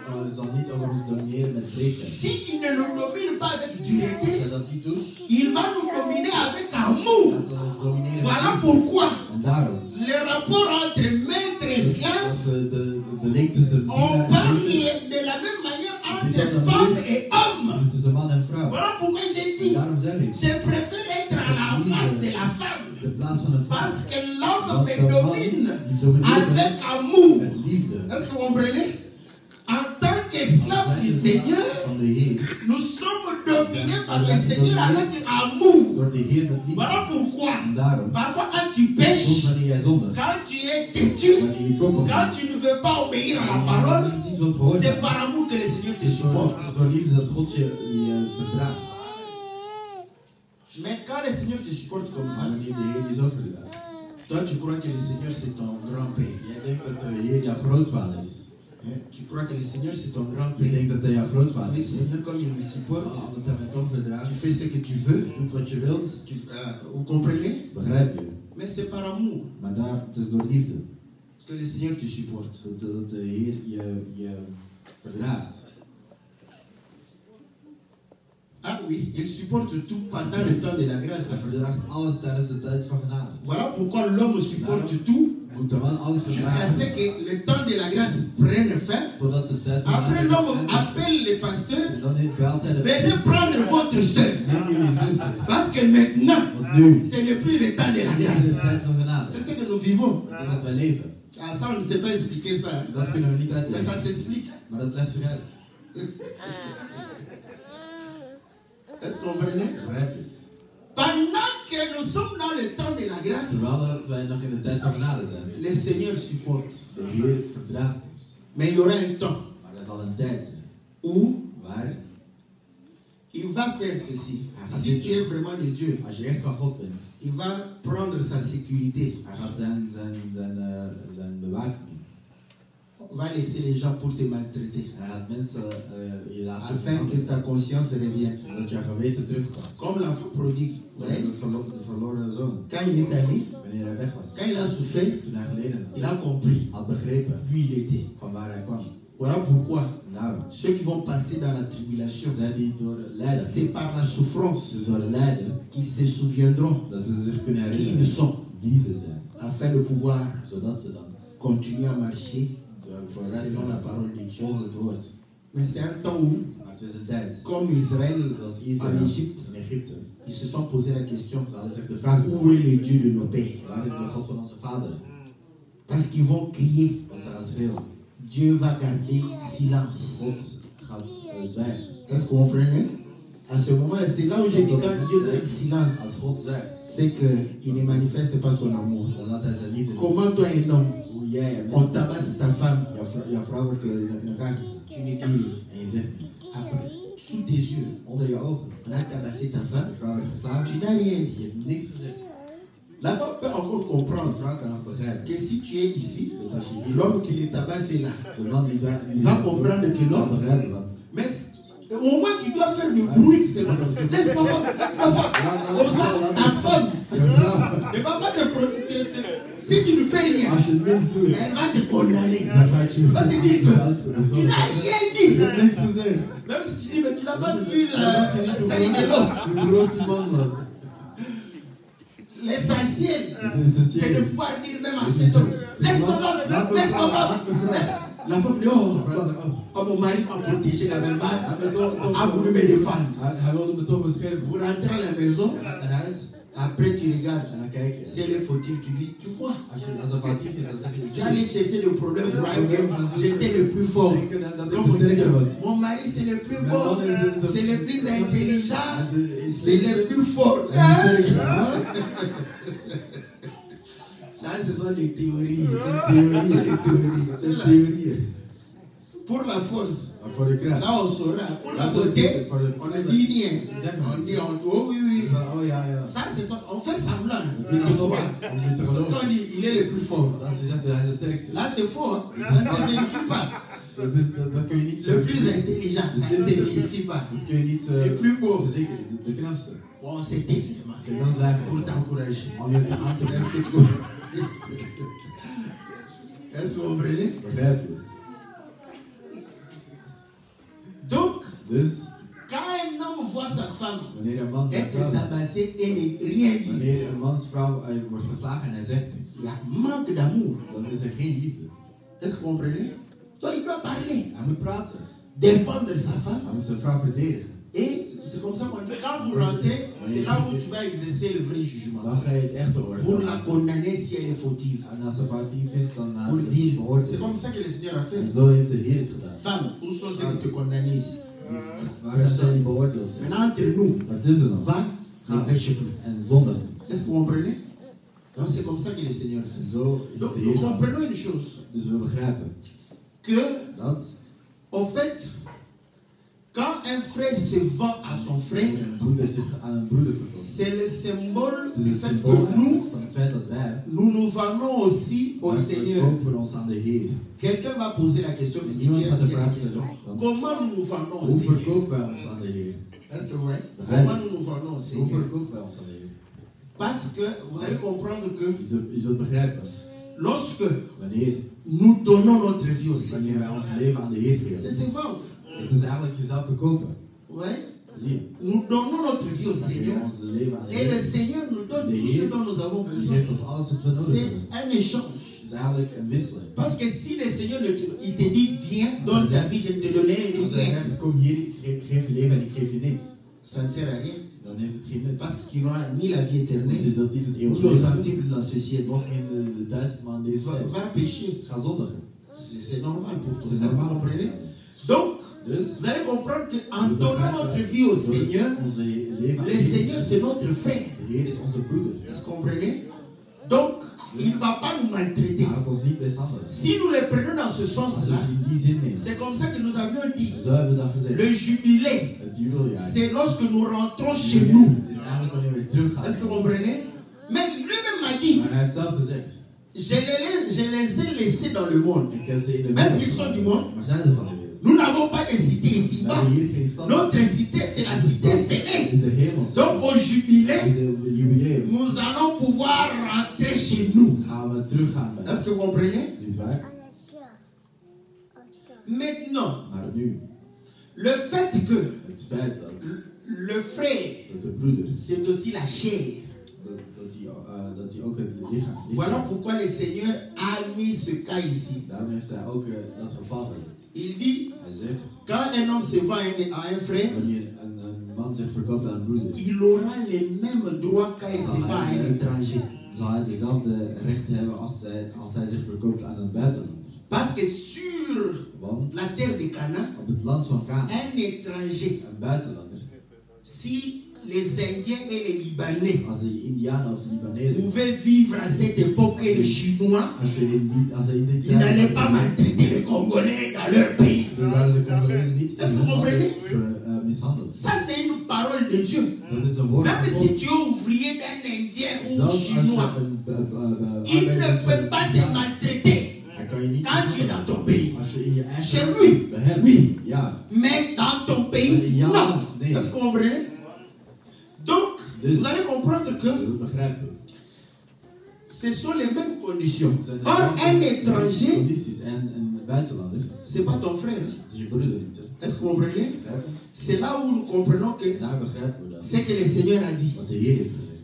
S'il ne nous domine pas avec dureté, il va nous dominer avec amour. Voilà pourquoi le rapport entre maître et esclave, on parle de la même manière entre femme et homme. Voilà pourquoi j'ai dit, je préfère être à la place de la femme, parce que l'homme me domine avec amour. Est-ce que vous comprenez? En tant qu'esclave du Seigneur, nous sommes dominés par le Seigneur avec amour. Voilà pourquoi, parfois quand tu pêches, quand tu es têtu, quand tu ne veux pas obéir à la parole, c'est par amour que le Seigneur te supporte. Mais quand le Seigneur te supporte comme ça, toi tu crois que le Seigneur c'est ton grand-père. Tu crois que le Seigneur c'est ton grand-père. Le Seigneur, comme il me supporte, tu fais ce que tu veux. Tu, euh, vous comprenez? Mais c'est par amour que le Seigneur te supporte. Ah oui, il supporte tout pendant le temps de la grâce. Voilà pourquoi l'homme supporte tout jusqu'à ce que le temps de la grâce prenne fin. Après, l'homme appelle les pasteurs, venez prendre votre soeur. Parce que maintenant, ce n'est plus le temps de la grâce. C'est ce que nous vivons. Ah, ça, on ne sait pas expliquer ça. Mais ça s'explique. Est-ce que vous comprenez? Pendant que nous sommes dans le temps de la grâce, le Seigneur supporte. Mais il y aura un temps où il va faire ceci. Si tu es vraiment de Dieu, il va prendre sa sécurité. On va laisser les gens pour te maltraiter. Afin que ta conscience revienne. Comme l'enfant prodigue. Quand il est allé, wanneer hij weg was. Quand il a souffert, Toen hij geleden il had, a compris had begrepen d'où il était. van waar hij kwam. Voilà pourquoi Nou, ceux qui vont passer dans la tribulation, zij die door het lijden, c'est par la souffrance dus door het lijden, qu'ils se souviendront dat ze zich kunnen qui ils herinneren sont, wie ze zijn. afin de pouvoir Zodat ze dan continuer à marcher vooruit selon la parole de Dieu. volgen het woord. Mais c'est un temps où, Maar het is een tijd, comme Israël zoals en Israël Égypte, in Egypte, ils se sont posé la question, ze hadden zich de vraag gesteld, où est le Dieu de nos pères? waar is de God van onze vaderen? Parce qu'ils vont crier, Want ze gaan schreeuwen, Dieu va garder silence. God gaat uh, zwijgen. Est-ce que vous comprenez? À ce moment-là, c'est là où je dis quand Dieu fait silence, Als God zwijgt, c'est qu'il ne manifeste pas son amour. dan laat hij zijn liefde niet. Comment toi un homme, Hoe jij en on mensen, tabasse ta femme, jouw vrou- jouw vrouw wordt uh, in in elkaar gezet tu ne dis rien. en je zegt niets. Après, sous tes yeux, Onder je ogen, on a tabassé ta femme, je vrouw wordt geslagen, tu n'as rien je dit. hebt niks gezegd. La femme peut encore De comprendre vrouw kan nog begrijpen que si tu es ici, dat als je hier, l'homme qui les tabasse est là. de man die daar, die Va comprendre que kan non. begrijpen wat. Mais au moins tu dois faire le bruit. C'est bon. Laisse-moi faire, laisse-moi faire. Comme ça, ta femme Je vrouw, ne va pas te protéger. Si tu ne fais rien, als je het minst doet, elle va te condamner. dan gaat je Va te dire que Als- als- tu n'as rien dit. Je hebt niks gezegd. Même si tu dis, mais tu n'as pas vu Je la, hebt la niet taille de l'homme. hoe groot die man was. L'essentiel, Het is c'est de essentieel. pouvoir dire même à cet homme, laisse-moi faire, Laat me laisse-moi vrouw, faire. laat me vrouw. La femme dit, oh, Vrouw zegt, oh, comme mon mari m'a protégé la même hij balle, heeft me toch- toch- a voulu me défendre. Hij hij wilde me toch beschermen. Vous rentrez à la maison, Je gaat naar huis après tu regardes. en dan kijk je. Si elle est fautive, tu dis, tu vois, Als je als een foutief is, dan zeg je j'allais chercher le problème pour aller que j'étais le plus fort. denken dat dat ik Comme on de sterkste dit, was. mon mari c'est le plus Mijn beau, man is de- de- c'est le plus intelligent, de- is- c'est le plus fort. en de sterkste. Ça, ce sont des théories. Theorieën. Des théories. Het zijn theorieën. Pour la force, Maar voor de kracht. là on saura. Pour la Ja, voor de- beauté, voor de- on ne dit rien. Zeg maar. On dit, on dit, oh oui, oui. Oh ja, ja. Ça, c'est ça. On fait semblant. Ik ben de zo croire. om dit te Parce geloven. qu'on dit, il est le plus fort. Dat ze zegt dat hij is de sterkste. Là, c'est faux. Hein? Ça ne se vérifie pas. Dat, is, dat, dat kun je niet Le plus intelligent, ça ne se vérifie pas. Dat kun je niet uh, Le plus beau. verzekeren. De, de knapste. Bon, c'était seulement Kijk, dan zijn pour we. t'encourager. Om je aan te Est-ce brengen. que tu Est-ce que vous comprenez? Begrijp je? Donc, Dus, quand un homme voit sa femme wanneer een man zijn être vrouw, tabassée et ne rien dit, wanneer een mans vrouw uh, wordt geslagen en hij zegt niks, il y a manque d'amour. dan is er geen liefde. Est-ce que vous comprenez? Donc, il doit parler, Hij moet praten. défendre sa femme. Hij moet zijn vrouw verdedigen. Et c'est comme ça qu'on dit, quand vous rentrez, c'est là où tu vas exercer le vrai jugement. Dan ga je het echte Pour oordeel. la condamner si elle est fautive. En als ze foutief is, dan uh, Pour dire, c'est beoordelen. comme ça que le Seigneur a fait. En zo heeft de Heer het gedaan. Femme, où sont ceux qui te condamnent ici? Waar zijn die beoordeeld zijn? Maintenant, entre nous, Maar tussen ons va, ne pêche plus. en zondag. Est-ce que vous comprenez? Donc c'est comme ça que le Seigneur En fait. zo heeft Donc de nous Heer gedaan. comprenons une chose, Dus we begrijpen que dat en fait, quand un frère se vend à son frère, wanneer een broeder zich aan een broeder verkoopt. c'est le symbole Het du is fait een que symbool nous, van het feit dat wij nous nous vendons aussi au wij Seigneur. verkopen ons aan de Heer. Quelqu'un va poser la question, mais c'est Iemand Dieu gaat de qui a vraag la question. stellen. Comment nous nous vendons au Hoe Seigneur? verkopen wij ons aan de Heer? Est-ce que vous voyez? Ouais. Comment nous nous vendons au Hoe Seigneur? verkopen wij ons aan de Heer? Parce que vous allez comprendre que Je zult, je zult begrijpen lorsque wanneer, nous donnons notre vie au wanneer Seigneur, wij ons leven aan de Heer c'est geven. se vendre. Het is eigenlijk jezelf verkopen. Ouais. Zie je? Nous donnons notre vie au Wanneer Seigneur. wij ons leven aan de Et le Heer. Seigneur nous donne De tout ce Heer dont nous avons Die besoin. geeft ons alles wat we nodig C'est hebben. un échange. Het is eigenlijk een wisseling. Parce que si le Seigneur ne te, il te dit viens, donne ta vie, je ne te donnerai Als hij rien, zegt, kom hier, ik geef, geef je leven en ik geef je niks. ça ne sert à rien. Dan heeft het geen nut. Parce que tu n'auras ni la vie Want éternelle, je zult niet het ni eeuwige au leven, centime de la société. nog in de, de duizend man deze Va, tijd. va pécher. Ga zondigen. C'est c'est normal pour toi. C'est Est-ce que vous normal. comprenez? Donc, Dus, vous allez comprendre qu'en donnant notre vie au door Seigneur, onze leven aan le de Heer. Seigneur c'est notre frère. De Heer is onze broeder. Est-ce que vous comprenez? Donc, il ne va pas nous maltraiter. Hij gaat ons niet mishandelen. Si nous le prenons dans ce Als we sens-là, het in die zin nemen. c'est comme ça que nous avions dit. Zo hebben we dat gezegd. Le jubilé, Het jubiljaar. c'est lorsque nous rentrons chez nous. Het is eigenlijk wanneer we teruggaan. Est-ce que vous comprenez? Mais lui-même m'a dit, Maar hij heeft zelf gezegd. je les, ai- je les ai laissés dans le monde. Ik heb ze in de Mais est-ce wereld qu'ils sont du gelaten. monde? Maar zijn ze van de wereld? Nous n'avons pas de cité We ici-bas. hebben hier geen stad. Notre cité, c'est la cité Het céleste. is de hemel. Donc au jubilé, Het is een jubileum. nous allons pouvoir rentrer chez nous. gaan we teruggaan bij Est-ce que vous comprenez? Niet waar? Maintenant, Maar nu, le fait que het feit dat, le frère, dat de broeder, c'est aussi la chair. dat, dat, die, uh, dat die ook het lichaam, Voilà lichaam pourquoi le Seigneur a mis ce cas ici. daarom heeft hij ook uh, dat geval gezet. Il dit, Hij zegt, quand un homme se vend à un, à un frère, wanneer een, een man zich verkoopt aan een broeder, il aura les mêmes droits quand il se vend à un étranger. zal hij dezelfde rechten hebben als hij, als hij zich verkoopt aan een buitenlander. Parce que sur Want la terre de Canaan, op het land van Canaan, un étranger, een buitenlander, si les Indiens et les Libanais als de Indianen of Libanezen, pouvaient vivre à cette époque et les Chinois, als je in die, als hij in die ils n'allaient pas maltraiter les Congolais dans leur pays. dan zouden de Congolezen niet Est-ce que vous comprenez? ver, uh, mishandelen. Ça, c'est une parole de Dieu. Dat is een woord Même van si God. tu es ouvrier d'un Indien ou Zelfs als je Chinois, een uh, uh, uh, il ne arbeider peut van pas een te Indiaan, maltraiter hij kan je niet quand tu es dans ton pays. als je in je eigen Chez land lui, bent, bij hem, oui. ja. Mais dans ton pays, In jouw non. land, nee. Est-ce que vous comprenez? Donc, Dus- vous allez comprendre que We begrijpen. ce sont les mêmes conditions. Het zijn Or, un dezelfde étranger, condities. En een buitenlander, c'est pas ton frère. het is je broeder niet. Hè? Est-ce que vous comprenez? Begrijpen? C'est là où nous comprenons que Daar begrijpen we dat. ce que le Seigneur a dit. Wat de Heer heeft gezegd.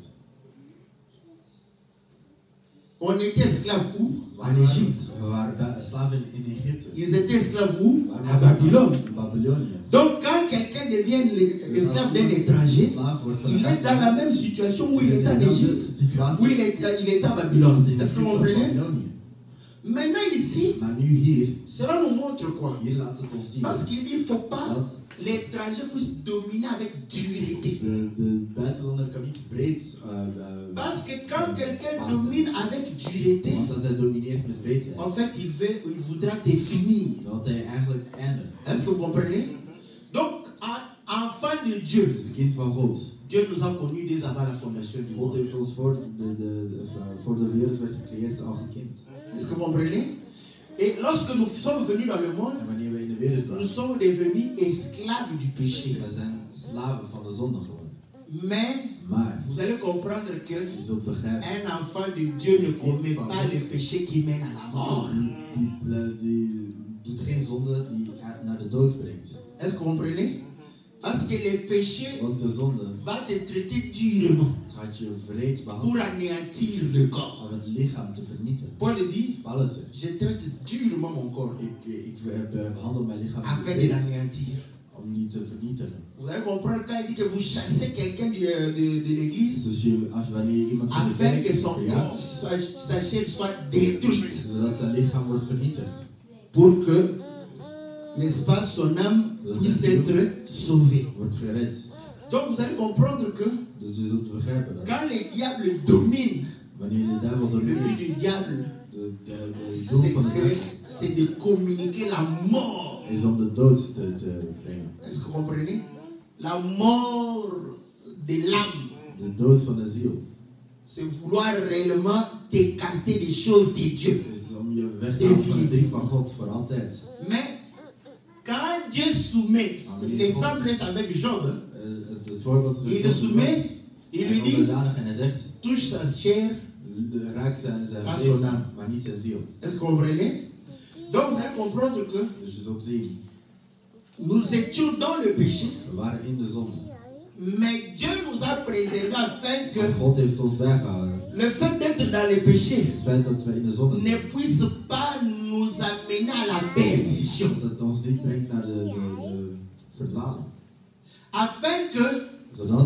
On était esclaves où? We En Égypte. waren- We waren bij- slaven in Egypte. Ils étaient esclaves où? We waren À Babylone. in Babylonië. Donc, quand quelqu'un devient l'esclave d'un étranger, Slaaf wordt van il een est dans la même situation où il in était en dezelfde Égypte, situatie où il est, il est à Babylone. als in Est-ce que vous Egypte of comprenez? Babylonië. Maintenant, ici, Maar nu hier, cela nous montre quoi? hier laat het ons zien Parce qu'il dit, il ne faut pas dat l'étranger puisse dominer avec dureté. de, de buitenlander kan niet breed uh, uh, Parce que quand quelqu'un domine avec dureté, want als hij domineert met breedheid, en fait, il, veut, il voudra te finir. dan wil hij eigenlijk eindigen. Est-ce que vous comprenez? Donc, en- enfant de Dieu, Dus kind van God. Dieu nous a connus dès avant la fondation du God monde. heeft ons voor de, de, de, voor de wereld werd gecreëerd al gekend. Est-ce que vous comprenez? Et lorsque nous sommes venus dans le monde, En wanneer we in de wereld nous kwamen, sommes devenus esclaves du péché. we zijn slaven van de zonde geworden. Mais Maar vous allez comprendre que je zult begrijpen, un enfant de Dieu ne commet pas le péché qui mène à la mort. die, die, die, die doet geen zonde die naar de dood brengt. Est-ce que vous comprenez? Parce que le péché Want de zonde va te traiter durement gaat je vreed pour behandelen anéantir le corps. om het lichaam te vernietigen. Paul dit, Paulus zegt, je traite durement mon corps ik, ik eh, behandel mijn lichaam afin de vreed l'anéantir. om die te vernietigen. Vous allez comprendre quand il dit que vous chassez quelqu'un de, de, de l'église Dus je, als wanneer je iemand van de afin kerk que son verjaagt, corps, sa, sa chair soit détruite zodat zijn lichaam wordt vernietigd. pour que, n'est-ce pas, son âme puisse être sauvée. Wordt gered. Donc vous allez comprendre que Dus je zult begrijpen dat quand le diable domine, wanneer de duivel le but domineert, du diable, de, de, de doel c'est van de que duivel c'est de communiquer la mort. is om de dood te, te brengen. Est-ce que vous comprenez? La mort de l'âme. De dood van de ziel. C'est vouloir réellement t'écarter des choses de Dieu. Is om je weg te halen van het ding van God voor altijd. Mais quand Dieu soumet, l'exemple est avec Job, hein. Uh, het, het voorbeeld is Il le soumet, il lui dit, onderdanig en hij zegt, touche sa chair. raak zijn, zijn Pas vlees son aan, âme. maar niet zijn ziel. Est-ce que vous comprenez? Donc vous allez comprendre que Dus je zult zien, nous étions dans le péché, we waren in de zonde. mais Dieu nous a préservés afin que Maar God heeft ons bijgehouden. le fait d'être dans le péché Het feit dat we in de zonde ne zijn, puisse pas nous amener à la perdition. dat het ons niet brengt naar de, de, de verdwaling. Afin que Zodat,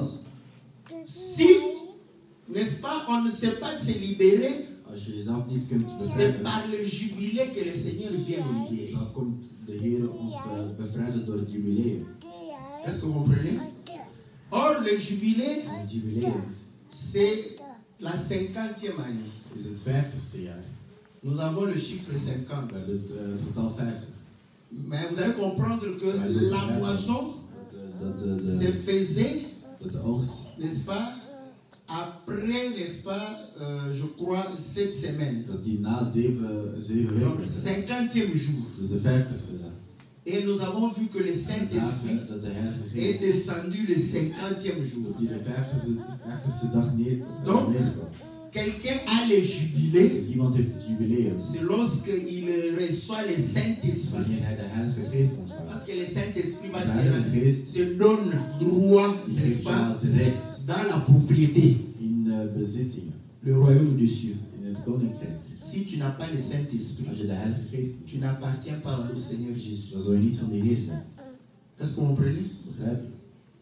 si, n'est-ce pas, on ne sait pas se libérer, als je jezelf niet kunt c'est bevrijden, par le jubilé que le Seigneur vient nous libérer. dan komt de Heer ons be- bevrijden door het jubileum. Est-ce que vous comprenez? Or, le jubilé, En het jubileum c'est la cinquantième année. is het vijftigste jaar. Nous avons le chiffre We cinquante. hebben het uh, getal vijftig. Mais vous allez comprendre que la moisson Dat, uh, dat, de, se de, faisait, dat de oogst, n'est-ce pas, après, n'est-ce pas, euh, je crois, sept semaines. dat die na zeven, zeven weken Donc, werd. cinquantième jour. Dus de vijftigste dag. Et nous avons vu que le We Saint-Esprit zagen dat de Heilige est Geest, descendu le cinquantième jour. dat die de vijftigste, vijftigste dag neer, Donc, neerkwam. quelqu'un a les jubilés, Dus iemand heeft het jubileum. c'est lorsqu'il reçoit le Saint-Esprit. Wanneer hij de Heilige Geest ontvangt. Parce que le Saint-Esprit va De Heilige te, Geest te donne droit, die n'est-ce geeft jou pas, het recht dans la propriété, in uh, bezittingen. le royaume des cieux. In het koninkrijk. Si tu n'as pas le Saint-Esprit, Als je de Heilige Geest hebt, tu n'appartiens pas au Seigneur Jésus. dan zou je niet van de Heer zijn. Est-ce que vous comprenez? Begrijp je?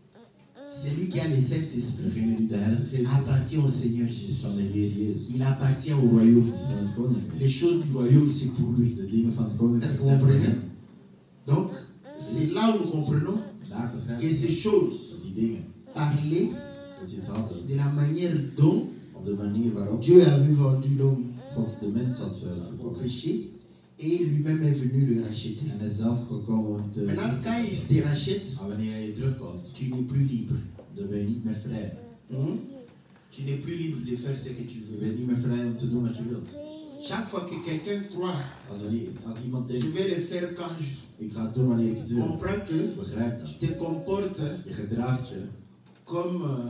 Celui qui a le Saint-Esprit Degene die de Heilige Geest heeft, appartient au Seigneur is Jésus. van de Heer Jezus. Il appartient au royaume. Is van het koninkrijk. Les choses du royaume, c'est pour lui. De dingen van het Est-ce koninkrijk que vous zijn voor comprenez? hem. Donc, c'est là où nous comprenons Daar begrijp que je ces choses, dat die dingen, parler dat je het had de la manière dont op de manier waarop Dieu avait vendu l'homme God de mens had uh, au verkocht. péché et lui-même est venu le racheter. En hij is zelf gekomen om te... Maintenant, quand il te rachète, Maar wanneer hij je terugkomt, tu n'es plus libre. dan ben je niet meer vrij. Hmm? Tu n'es plus libre de faire ce que tu Je veux. bent niet meer vrij om te doen wat je wilt. Chaque fois que quelqu'un croit, Als, wanneer, als iemand je denkt, vais le faire quand je ik ga het doen wanneer ik het wil, comprends que begrijp dat. tu te comportes Je gedraagt je comme, euh,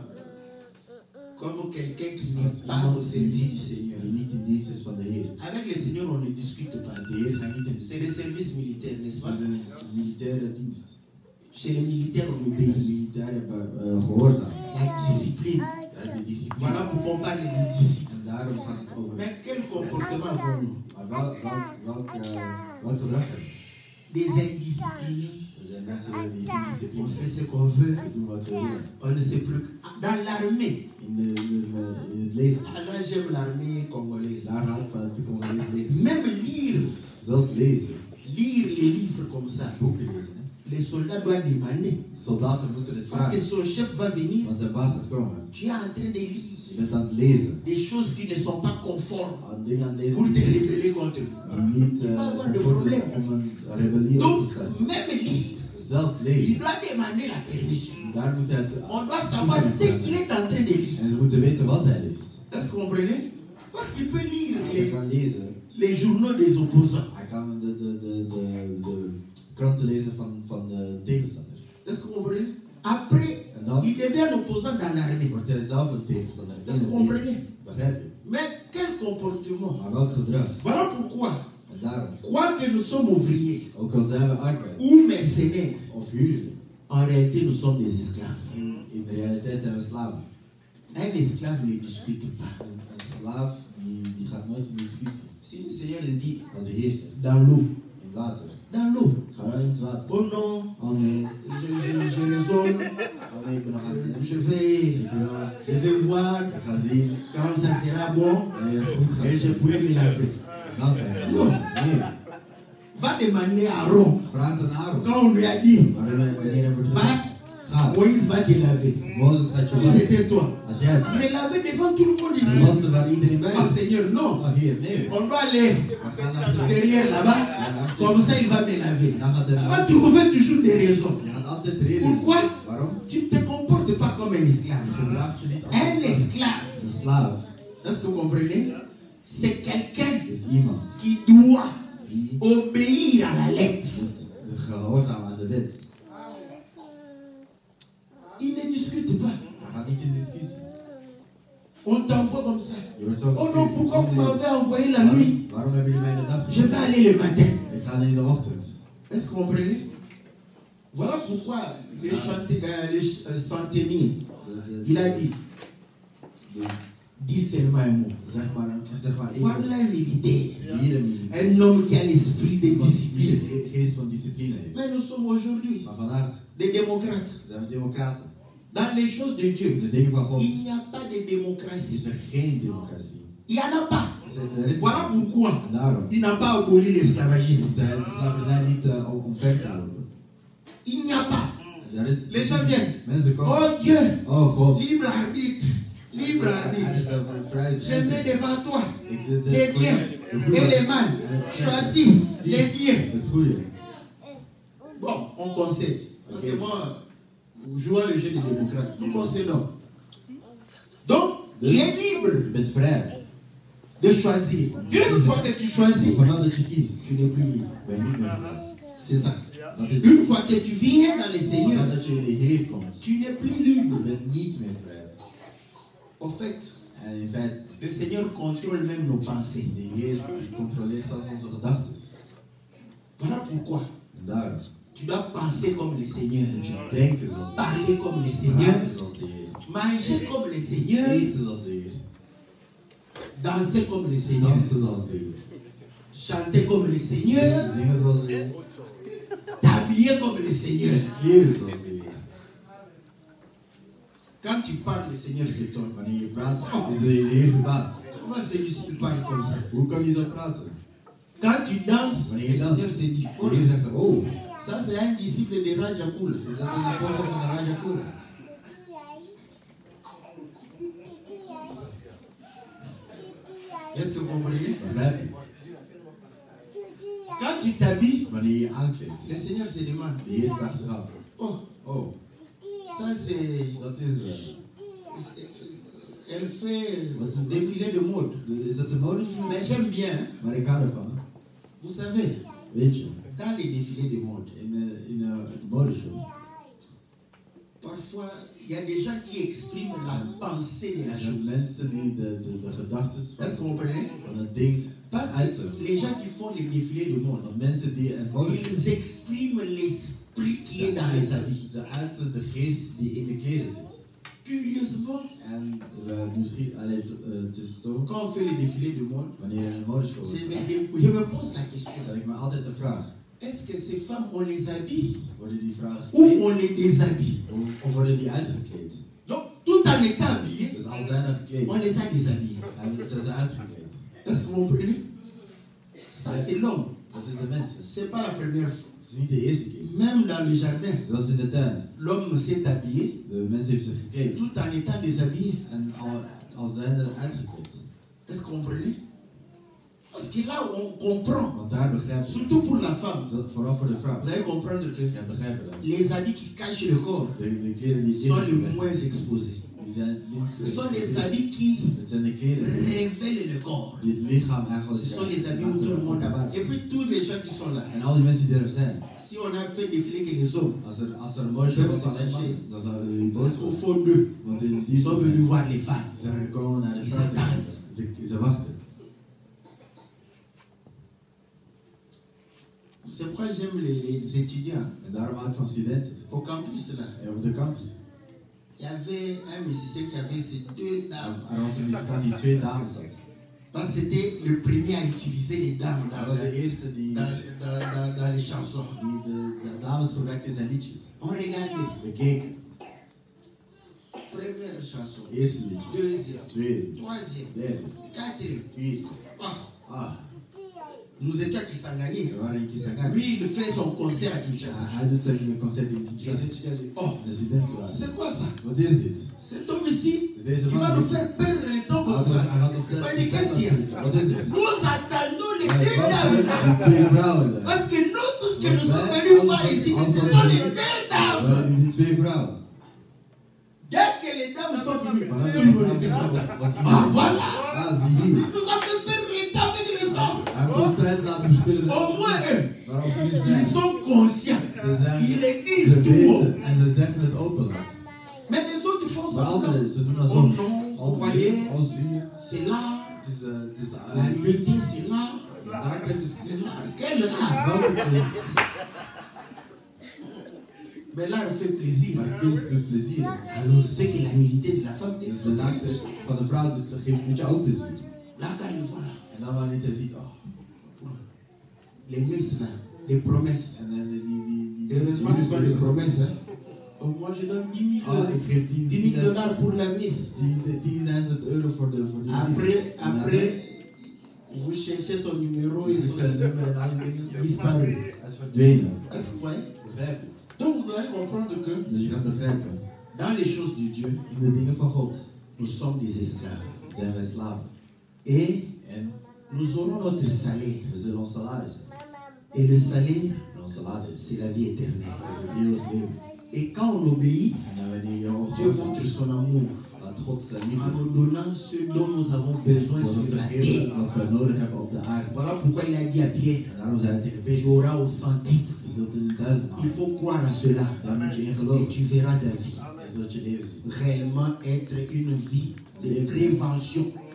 comme quelqu'un qui als n'est pas au iemand die service du niet, Seigneur. die niet in dienst is van de Heer. Avec le Seigneur, on ne discute pas. Met de Heer ga je niet in C'est le service militaire, n'est-ce Dat pas? is een militaire dienst. Chez les militaires, on De obéit. militairen hebben uh, gehoorzaam. La discipline. Daar heb je discipline. Voilà pourquoi on parle de discipline. En daarom gaat het over. Mais quel comportement avons-nous? Maar wel, wel, welk, uh, welk gedrag hebben we? Des indisciplinés. Er zijn mensen die geen On discipline fait ce qu'on veut. We doen wat we willen. On ne se préoccupe. Dans l'armée, In, de, in, de, in het leger. ah, là j'aime l'armée congolaise. Daar hou ik van het Congolese leger. Même lire, Zelfs lezen. lire les livres comme ça. Boeken lezen. Hè. Les soldats doivent demander. Soldaten moeten het Parce que vragen. son chef va venir. Want zijn baas gaat komen. Tu es en train de lire Je bent aan het lezen. des choses qui ne sont pas conformes Aan dingen aan lezen pour te die révéler contre lui. die niet Tu vas uh, avoir des bevorderen problèmes. om een rebellie op Donc, te zetten. même lire, Zelfs il lezen. doit demander la permission. Daar moet hij het... On doit savoir ce qu'il est en train de lire. En ze moeten weten wat hij leest. Est-ce que vous comprenez? Parce qu'il peut lire Hij les, kan lezen. les journaux des opposants. Hij kan de, de, de, de, de kranten lezen van, van de tegenstander. Est-ce que vous comprenez? Après, En dan il devient un opposant dans l'armée. wordt hij zelf een tegenstander. Est-ce que vous comprenez? Begrijp je? Mais quel comportement? Maar welk gedrag? Voilà pourquoi, En daarom, quoi que nous sommes ouvriers ook al zijn we arbeid ou mercenaires, of huurling, en réalité nous sommes des esclaves. in, in de realiteit zijn we slaven. Un esclave ne discute pas. Een, een slaaf die, die gaat nooit in discussie. Si le Seigneur le dit, Als de Heer zegt, dans l'eau, in water. dans l'eau, Ga nou in het water. oh non, Oh nee, je, je, je raisonne, oh nee, ik ben nog aan het je vais, Ik wil, je vais voir ik ga zien quand ça sera bon wanneer het goed et je gaat. pourrai me laver. Dan ga je. Non. Nee, Va demander à Aaron, vraag aan Aaron. quand on lui a dit, Wanneer wanneer hij wordt va, gezegd, ga. Moïse va te laver. Mozes gaat je Si wassen. c'était toi, Als jij het mais laver devant tout le monde ici. wassen waar iedereen bij Ah is. Seigneur, non. Oh Heer, nee. On doit aller We gaan naar de derrière là-bas, comme ça il va me laver. En dan gaat hij Tu vas naar trouver toujours des raisons. Je gaat altijd reden. Pourquoi? Waarom? Tu ne te comportes pas comme un esclave. Je gedraagt je niet als Un esclave, een slaaf. est-ce que vous comprenez? C'est quelqu'un Is iemand qui doit die obéir à la lettre. moet gehoorzamen aan de wet. Il ne discute pas. Hij gaat niet in discussie. On t'envoie comme ça. Je wordt zo Oh non, gestuurd. pourquoi vous m'avez envoyé la Waarom, nuit? waarom hebben jullie mij in de dag Je gestuurd? vais aller le matin. Ik ga in de ochtend. Est-ce que vous comprenez? Voilà pourquoi le, chanté, euh, le ch- euh, centenier, De- de- il a dit, de- dis seulement un mot. Zeg maar, zeg maar één. Voilà un militaire. Hier een militair. Un homme qui a l'esprit de Iemand die discipline. een geest van discipline heeft. Mais nous sommes aujourd'hui Maar vandaag des démocrates. zijn we democraten. Dans les choses de In Dieu, de dingen van God il n'y a pas de is démocratie. er geen democratie. Il n'y en a pas. Er is Voilà pourquoi En daarom il n'a pas aboli is l'esclavagisme. de slavernij niet uh, omvergelopen. Il n'y a pas. Er is, Les gens viennent. mensen komen. Oh Dieu, Oh God. libre arbitre. Libre arbitre. Je mets devant toi Ik zit les biens et les mal. Choisis les biens. Het goede. Bon, on concède. Parce que moi, jouant le jeu des démocrates, nous concédons. Donc, tu es libre Je bent vrij. de choisir. Une fois que tu choisis, Vanaf dat je kiest, tu n'es plus libre. ben je niet meer vrij. C'est ça. Dat is Une fois que tu viens dans le Vanaf Seigneur, dat je in de Heer komt, tu n'es plus je libre. bent niet meer vrij. En fait, En in feite, Le Seigneur contrôle même nos pensées. De Heer controleert zelfs onze gedachten. Voilà pourquoi En daarom. tu dois penser comme le Seigneur, Denken zoals de parler comme le Heer. Seigneur, Praten zoals de Heer. manger comme le Seigneur, Eten zoals de Heer. danser comme le Seigneur, Dansen zoals de Heer. chanter comme le Seigneur, Zingen zoals de Heer. t'habiller comme le Seigneur. Kleren zoals de Heer. Quand tu parles, le Seigneur s'étonne. Wanneer je praat, is de Heer verbaasd. Comment celui-ci il parle comme ça? Hoe kan hij zo praten? Quand tu danses, Wanneer le je danst, Seigneur se dit, de Heer zegt zo, oh, ça c'est un disciple de Raja Kula. is dat een apostel van de Raja Kura? Est-ce que vous comprenez? Begrijp je? Quand tu t'habilles, Wanneer je je aankleedt, le Seigneur se demande, de Heer vraagt zich af, oh, oh, ça c'est... dat is, uh, Elle fait défilé de mode. is dat de mode? Mais j'aime bien, hein. Maar ik hou ervan. Hè? Vous savez, Weet je, dans les défilés de mode, in, uh, in uh, de modeshow, parfois il y a des gens qui expriment la pensée de la er chose. zijn mensen die de, de, de gedachten Est-ce que van, vous comprenez? van het ding Parce uiten. que les gens qui font les défilés de mode, Want mensen die een modeshow, ils expriment l'esprit qui est ze dans les uiten, habits. ze uiten de geest die in de kleren zit. Curieusement, En uh, misschien, allee, t- uh, het is zo, quand on fait les défilés de mode, wanneer je een modeshow je hebt, me, je me pose la question, stel ik me altijd de vraag, est-ce que ces femmes, on les habille worden die vragen ou gekleed on les déshabille? of, of worden die uitgekleed? Donc, tout en étant habillés, Dus al zijn er gekleed, on les a déshabillés. en zijn ze uitgekleed. Est-ce que vous comprenez? Ça, c'est l'homme. Dat is de mensen. C'est pas la première fois. Het is niet de eerste keer. Même dans le jardin, Zoals in de tuin. l'homme s'est habillé De mensen heeft zich gekleed. tout en étant déshabillé. En al, al zijn er uitgekleed. Est-ce que vous comprenez? Parce que là, on comprend, Want daar begrijpen ze. surtout pour la femme, Dat- Vooral voor de vrouw. vous allez comprendre que Ja, begrijpen dat. les habits qui cachent le corps De, de kleren die sont les in moins exposés. die zijn niet Ce sont les habits qui Het zijn de kleren révèlent le corps. die het lichaam eigenlijk Ce sont les habits où tout le monde a. Et puis tous les gens qui sont là. En al die mensen die er zijn. Si on a fait défiler que les hommes, Als er, als er een mooi show was alleen maar, dan zouden die boos parce qu'au worden. fond d'eux, Want in die ils sont venus voir les femmes. Ze zijn gekomen naar de Ils vrouw. attendent. Ze, ze wachten. C'est pourquoi j'aime les, les étudiants. En daarom hou ik van studenten. Au campus là, En op de campus. il y avait un musicien qui avait ces deux dames. Er was een muzikant die twee dames had. Parce que c'était le premier à utiliser les dames Hij dans, was de la- eerste die, dans, dans, dans, dans les chansons. die de, de dames gebruikte in zijn liedjes. On regardait. We keken. Première chanson, Eerste liedje. deuxième, Tweede. troisième, Derde. quatrième. Vierde. Ah, Ah. nous étions à Kisangani. We waren in Kisangani. Lui, il fait son concert à Kinshasa. Hij doet zijn concert in Les Kinshasa. étudiants disent, oh, De studenten waren. c'est quoi ça? Wat is dit? Cet homme ici, Deze il va man. nous faire perdre le temps Hij comme had ons- ça. hij had ons Maar net- die qu'est-ce qu'il y a? Wat is het? Nous attendons les Ja, deux wat dames is là. het? Die twee vrouwen daar. Parce que nous, tout ce que nous sommes Ouais, venus on- voir ici, on- ce on- sont les deux dames. Ja, die twee vrouwen. Dès que les dames sont venues, Maar tout le monde était dan content. was Ah, iedereen- voilà. Ah, zie hier. Nous avons fait perdre le temps avec les hommes. Hij heeft ons tijd laten verspillen. Au moins eux, Maar op zijn ils zijn. sont conscients. Ze zijn. Ils le Ze disent tout haut. weten en ze zeggen het openlijk. Mais les autres font Maar ça. anderen, ze doen Oh alsof. non, vous voyez, Als hier. c'est là. Het is, uh, het is La vérité, c'est là. Daar kent het C'est là. Quel art. welke kunst. Mais là, elle fait plaisir. Maar kunst doet plezier. Alors, c'est que la nudité de la femme te Dus fait de naakte plaisir. van de vrouw doet, geeft doet je ook plezier. Là, quand il voit là, En dan wanneer je ziet, oh. les miss là, des promesses. En dan die, die, die, die, Heureusement, ce sont des promesses. Hein. Oh, moi, je donne dix mille Ah, ik geef tien dollars pour la miss. tienduizend euro voor de voor de Après, vis. En dan- après, vous cherchez son numéro et je son zoek zijn nummer en al die dingen. disparu. Hij is verdwenen. Est-ce que vous voyez? Begrijp je? Donc, vous devez comprendre que Dus je gaat begrijpen. dans les choses de Dieu, In de dingen van God nous sommes des esclaves. zijn wij slaven. Et En nous aurons notre salaire. we zullen ons salaris hebben. Et le salaire, En ons salaris c'est la vie éternelle. is het eeuwig leven. Et quand on obéit, En dan wanneer je Dieu ook montre son amour laat God zijn en liefde nous donnant ce dont nous avons besoin voor ons sur te la geven terre. wat wij nodig hebben op de aarde. Voilà pourquoi il a dit à Pierre, En daarom zei hij tegen tu Peter, auras au centuple. je zult in de duizend Il houden. faut croire à cela. Daar moet je in Et geloven. tu verras ta vie Je zult je leven zien. réellement être une vie de prévention. Van die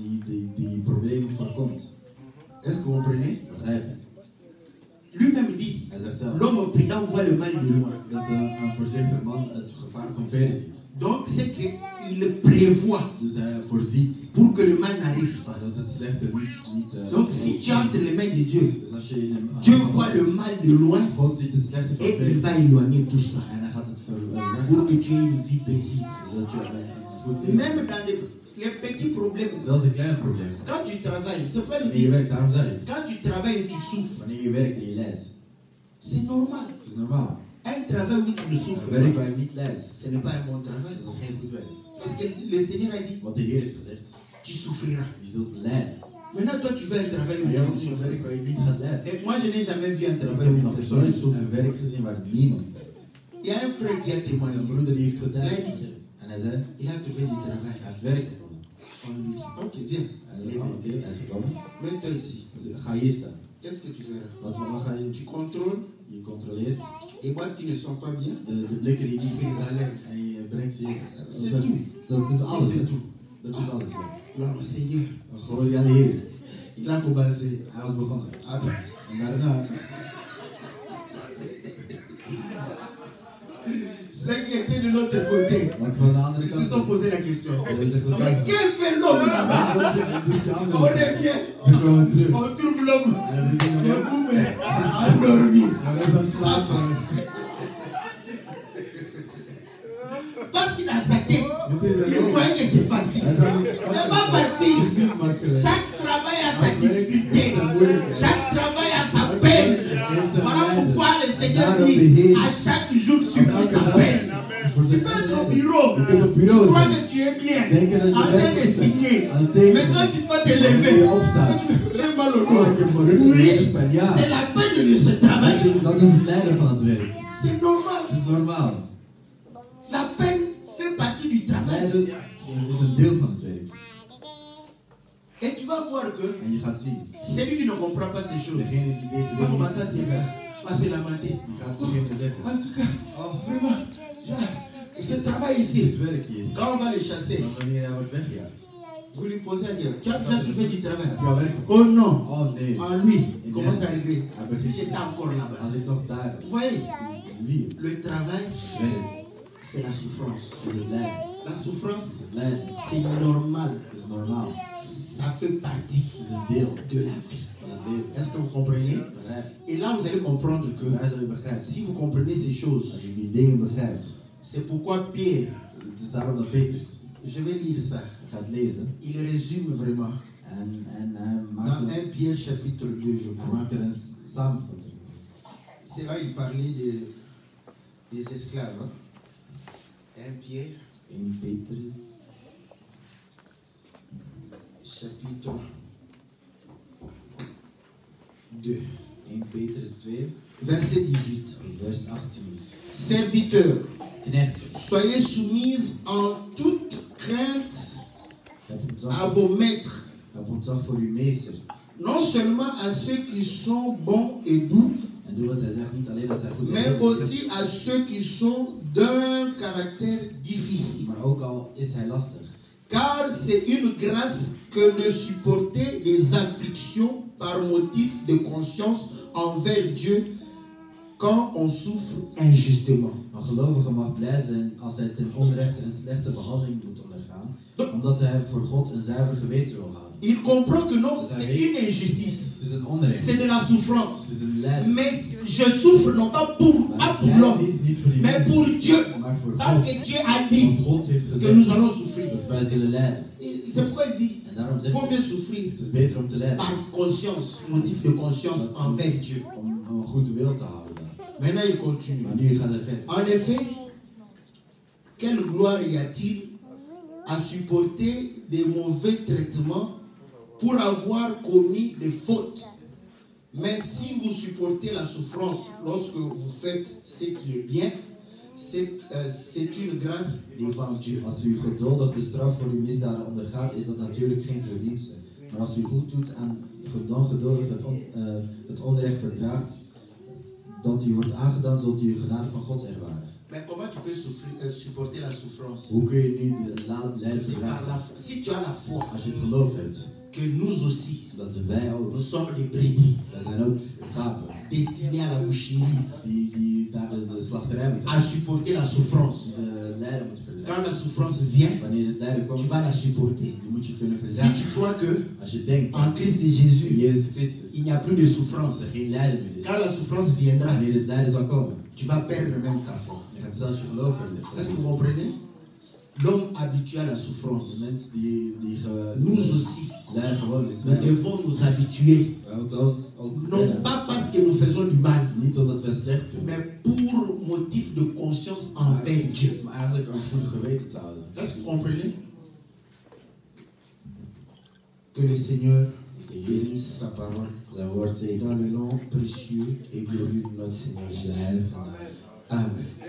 die, die, die problemen voorkomt. Est-ce que vous comprenez? Begrijp je? Lui-même dit, Hij zegt zelf l'homme prudent voit le mal de loin. dat uh, een voorzichtig man het gevaar van ver ziet. Donc c'est qu'il prévoit Dus hij voorziet pour que le mal n'arrive pas. dat het slechte niet... niet uh, Donc si tu es entre les mains de Dieu, dus als je in hem, Dieu voit le mal de loin God ziet het slechte van et il ver va éloigner tout ça en hij gaat het ver, uh, pour weggaan, que tu aies une vie paisible. zodat je uh, een goed leven Même dans les, les petits problèmes, zelfs de kleine problemen. quand tu travailles, c'est pas Wanneer je le werkt, daarom zeg ik, quand tu travailles et tu souffres, wanneer je werkt en je lijdt, c'est normal. het is normaal. Un travail où tu ne Een souffres werk pas, waar je niet lijdt, ce n'est pas un bon travail. dat is geen goed werk. Parce que le Seigneur a dit, Want de Heer heeft gezegd, tu souffriras. je zult lijden. Maintenant, toi, tu veux un travail où Maar tu jij ne moet een souffres werk pas. waar je niet gaat lijden. Et moi, je n'ai jamais vu un Ik travail où heb une nog personne ne nooit souffre. een werk gezien waar niemand lijdt. Il y a un frère qui a témoigné. Zijn broeder die heeft getuigd. En hij zei, Il a trouvé du travail. hij heeft werk gevonden. On lui dit, ok, viens. Hij zei, oh, oké, hij is gekomen. Mets-toi ici. Hij zei, ga hier staan. Qu'est-ce que tu feras? Wat, wat ga je Tu contrôles Je controleert les boîtes qui ne sont pas bien. de, de blikken die niet Tu les goed zijn. enlèves. En je brengt ze hier. C'est tout. Dat is alles. C'est hè. tout. Dat is alles. Ja. Non, Seigneur, Glorie aan de Heer. il a commencé. Hij was begonnen. Après, En daarna, ceux qui étaient de l'autre côté, want van de andere ils se kant, sont posé la question. ze hebben zich Mais gevraagd, que fait l'homme là-bas? dus de On andere, revient, ze komen terug. on trouve l'homme En we zien hem ook. debout mais endormi. Hij was aan het slapen. Parce qu'il a sa tête, Wat is er il ook? croyait que c'est facile. Hij dacht, C'est pas het facile. is niet makkelijk. Chaque travail a sa difficulté. Chaque travail a sa peine. Voilà pourquoi le Seigneur dit à chaque jour suffit sa peine. Tu peux être au bureau, Je kunt op tu bureau crois zijn. que tu es bien, Denken dat en je train de werkt. signer. Aan het tekenen. Mais quand tu vas te Wanneer lever, je opstaat. j'ai mal au Oh, ik heb mijn rug dos. Oui, gepijn. Ja. c'est la peine de ce travail. Dat is het lijden van het werk. C'est normal. Dat is normaal. La peine fait partie du travail. Lijden is een deel van het werk. Et tu vas voir que En je gaat zien. celui qui ne comprend pas ces choses Degene die deze va dingen commencer à niet se, à se lamenter. die gaat beginnen zeggen. En tout cas, oh, vraiment, je- ce travail ici, Dit werk hier. quand on va les chasser, Dan wanneer hij wordt weggejaagd. vous lui posez la question, tu as déjà trouvé du travail? Heb je al werk gevonden? Oh non, Oh nee. en lui, il commence à régler. Ah, ben, Si j'étais encore là-bas. Als ik nog daar Vous voyez, zie je. le travail, Werk. c'est la souffrance. Is het lijden. La souffrance, Lijden c'est normal. is normaal. Ça fait partie Het is een deel de la vie. van het leven. Est-ce que vous comprenez? Begrijp. Et là, vous allez comprendre que Daar zal je begrijpen. si vous comprenez ces choses, Als je die dingen begrijpt. c'est pourquoi Pierre, Het is daarom dat Petrus. je vais lire ça, Ik ga het lezen. il résume vraiment. En, en hij maakt Dans een, un Pierre chapitre deux, je hij crois. maakt er een s- samenvatting. C'est là il parlait de, des esclaves. Hein? un Pierre één Petrus. chapitre deux, één Petrus twee. verset dix-huit. Vers achttien. Serviteurs, Knechten. soyez soumises en toute crainte Heb ontzag, à vos maîtres, heb ontzag voor uw meester. non seulement à ceux qui sont bons et doux, En doe wat hij zegt, niet alleen als hij goed mais is, aussi à ceux qui sont d'un caractère difficile. maar ook al is hij lastig. Car c'est une grâce que de supporter des afflictions par motif de conscience envers Dieu quand on souffre injustement. Een gelovige mag blij zijn als hij ten onrechte een slechte behandeling moet ondergaan, omdat hij voor God een zuiver geweten wil houden. Il comprend que non, c'est une injustice, Het is een onrecht. c'est de la souffrance. Het is een lijden. Mais je souffre non pas pour, pas Maar pour jij l'homme, niet, niet voor die mais mensen, pour Dieu. maar voor Parce God. que Dieu a dit Want God heeft que gezegd nous allons souffrir. dat wij zullen lijden. Et c'est pourquoi il dit En daarom il zegt faut hij, mieux souffrir het is beter om te lijden. par conscience, motif de conscience envers Dieu. Om een goede wil te houden. Maintenant, il continue. Maar nu gaat hij verder. En effet, quelle gloire y a-t-il à supporter des mauvais traitements pour avoir commis des fautes? Mais si vous supportez la souffrance lorsque vous faites ce qui est bien, c'est euh, c'est une grâce devant Dieu. Als u geduldig de straf voor uw misdaden ondergaat, is dat natuurlijk geen verdienste. Maar als u goed doet en dan geduldig het, on, uh, het onrecht verdraagt dat u wordt aangedaan, zult u de genade van God ervaren. Mais comment tu peux souffrir, euh, supporter la souffrance? Hoe kun je nu de la- lijden C'est par la verdragen? foi. Si tu as la foi Als je het geloof hebt, que nous aussi, dat wij ook, nous sommes des brebis wij zijn ook schapen, destinés à la boucherie, die, die naar de, de slachterij moeten, à supporter la souffrance. de lijden moeten Quand verdragen. la souffrance vient, Wanneer het lijden tu komt, vas la supporter. die moet je kunnen Si verdragen. tu crois que Als je denkt, en Christ et Jésus, Jezus Christus, il n'y a plus de souffrance, dat er geen lijden meer is. quand la souffrance viendra, Wanneer het lijden zal komen, tu vas perdre même ta foi. je gaat zelfs je geloof Est-ce que verliezen. vous comprenez? L'homme habitué à la souffrance, De mens die, die ge, nous aussi, lijden gewoon is, nous wij devons nous habituer, moeten ons ook non kennen. pas parce que nous faisons du mal, Niet omdat we slecht doen, mais pour motif de conscience envers Dieu. maar eigenlijk een goede geweten te houden. Est-ce que vous comprenez? Que le Seigneur bénisse sa parole Zijn woord zegen. dans le nom précieux et glorieux de notre Seigneur Zijn Jésus. heilige naam. Amen.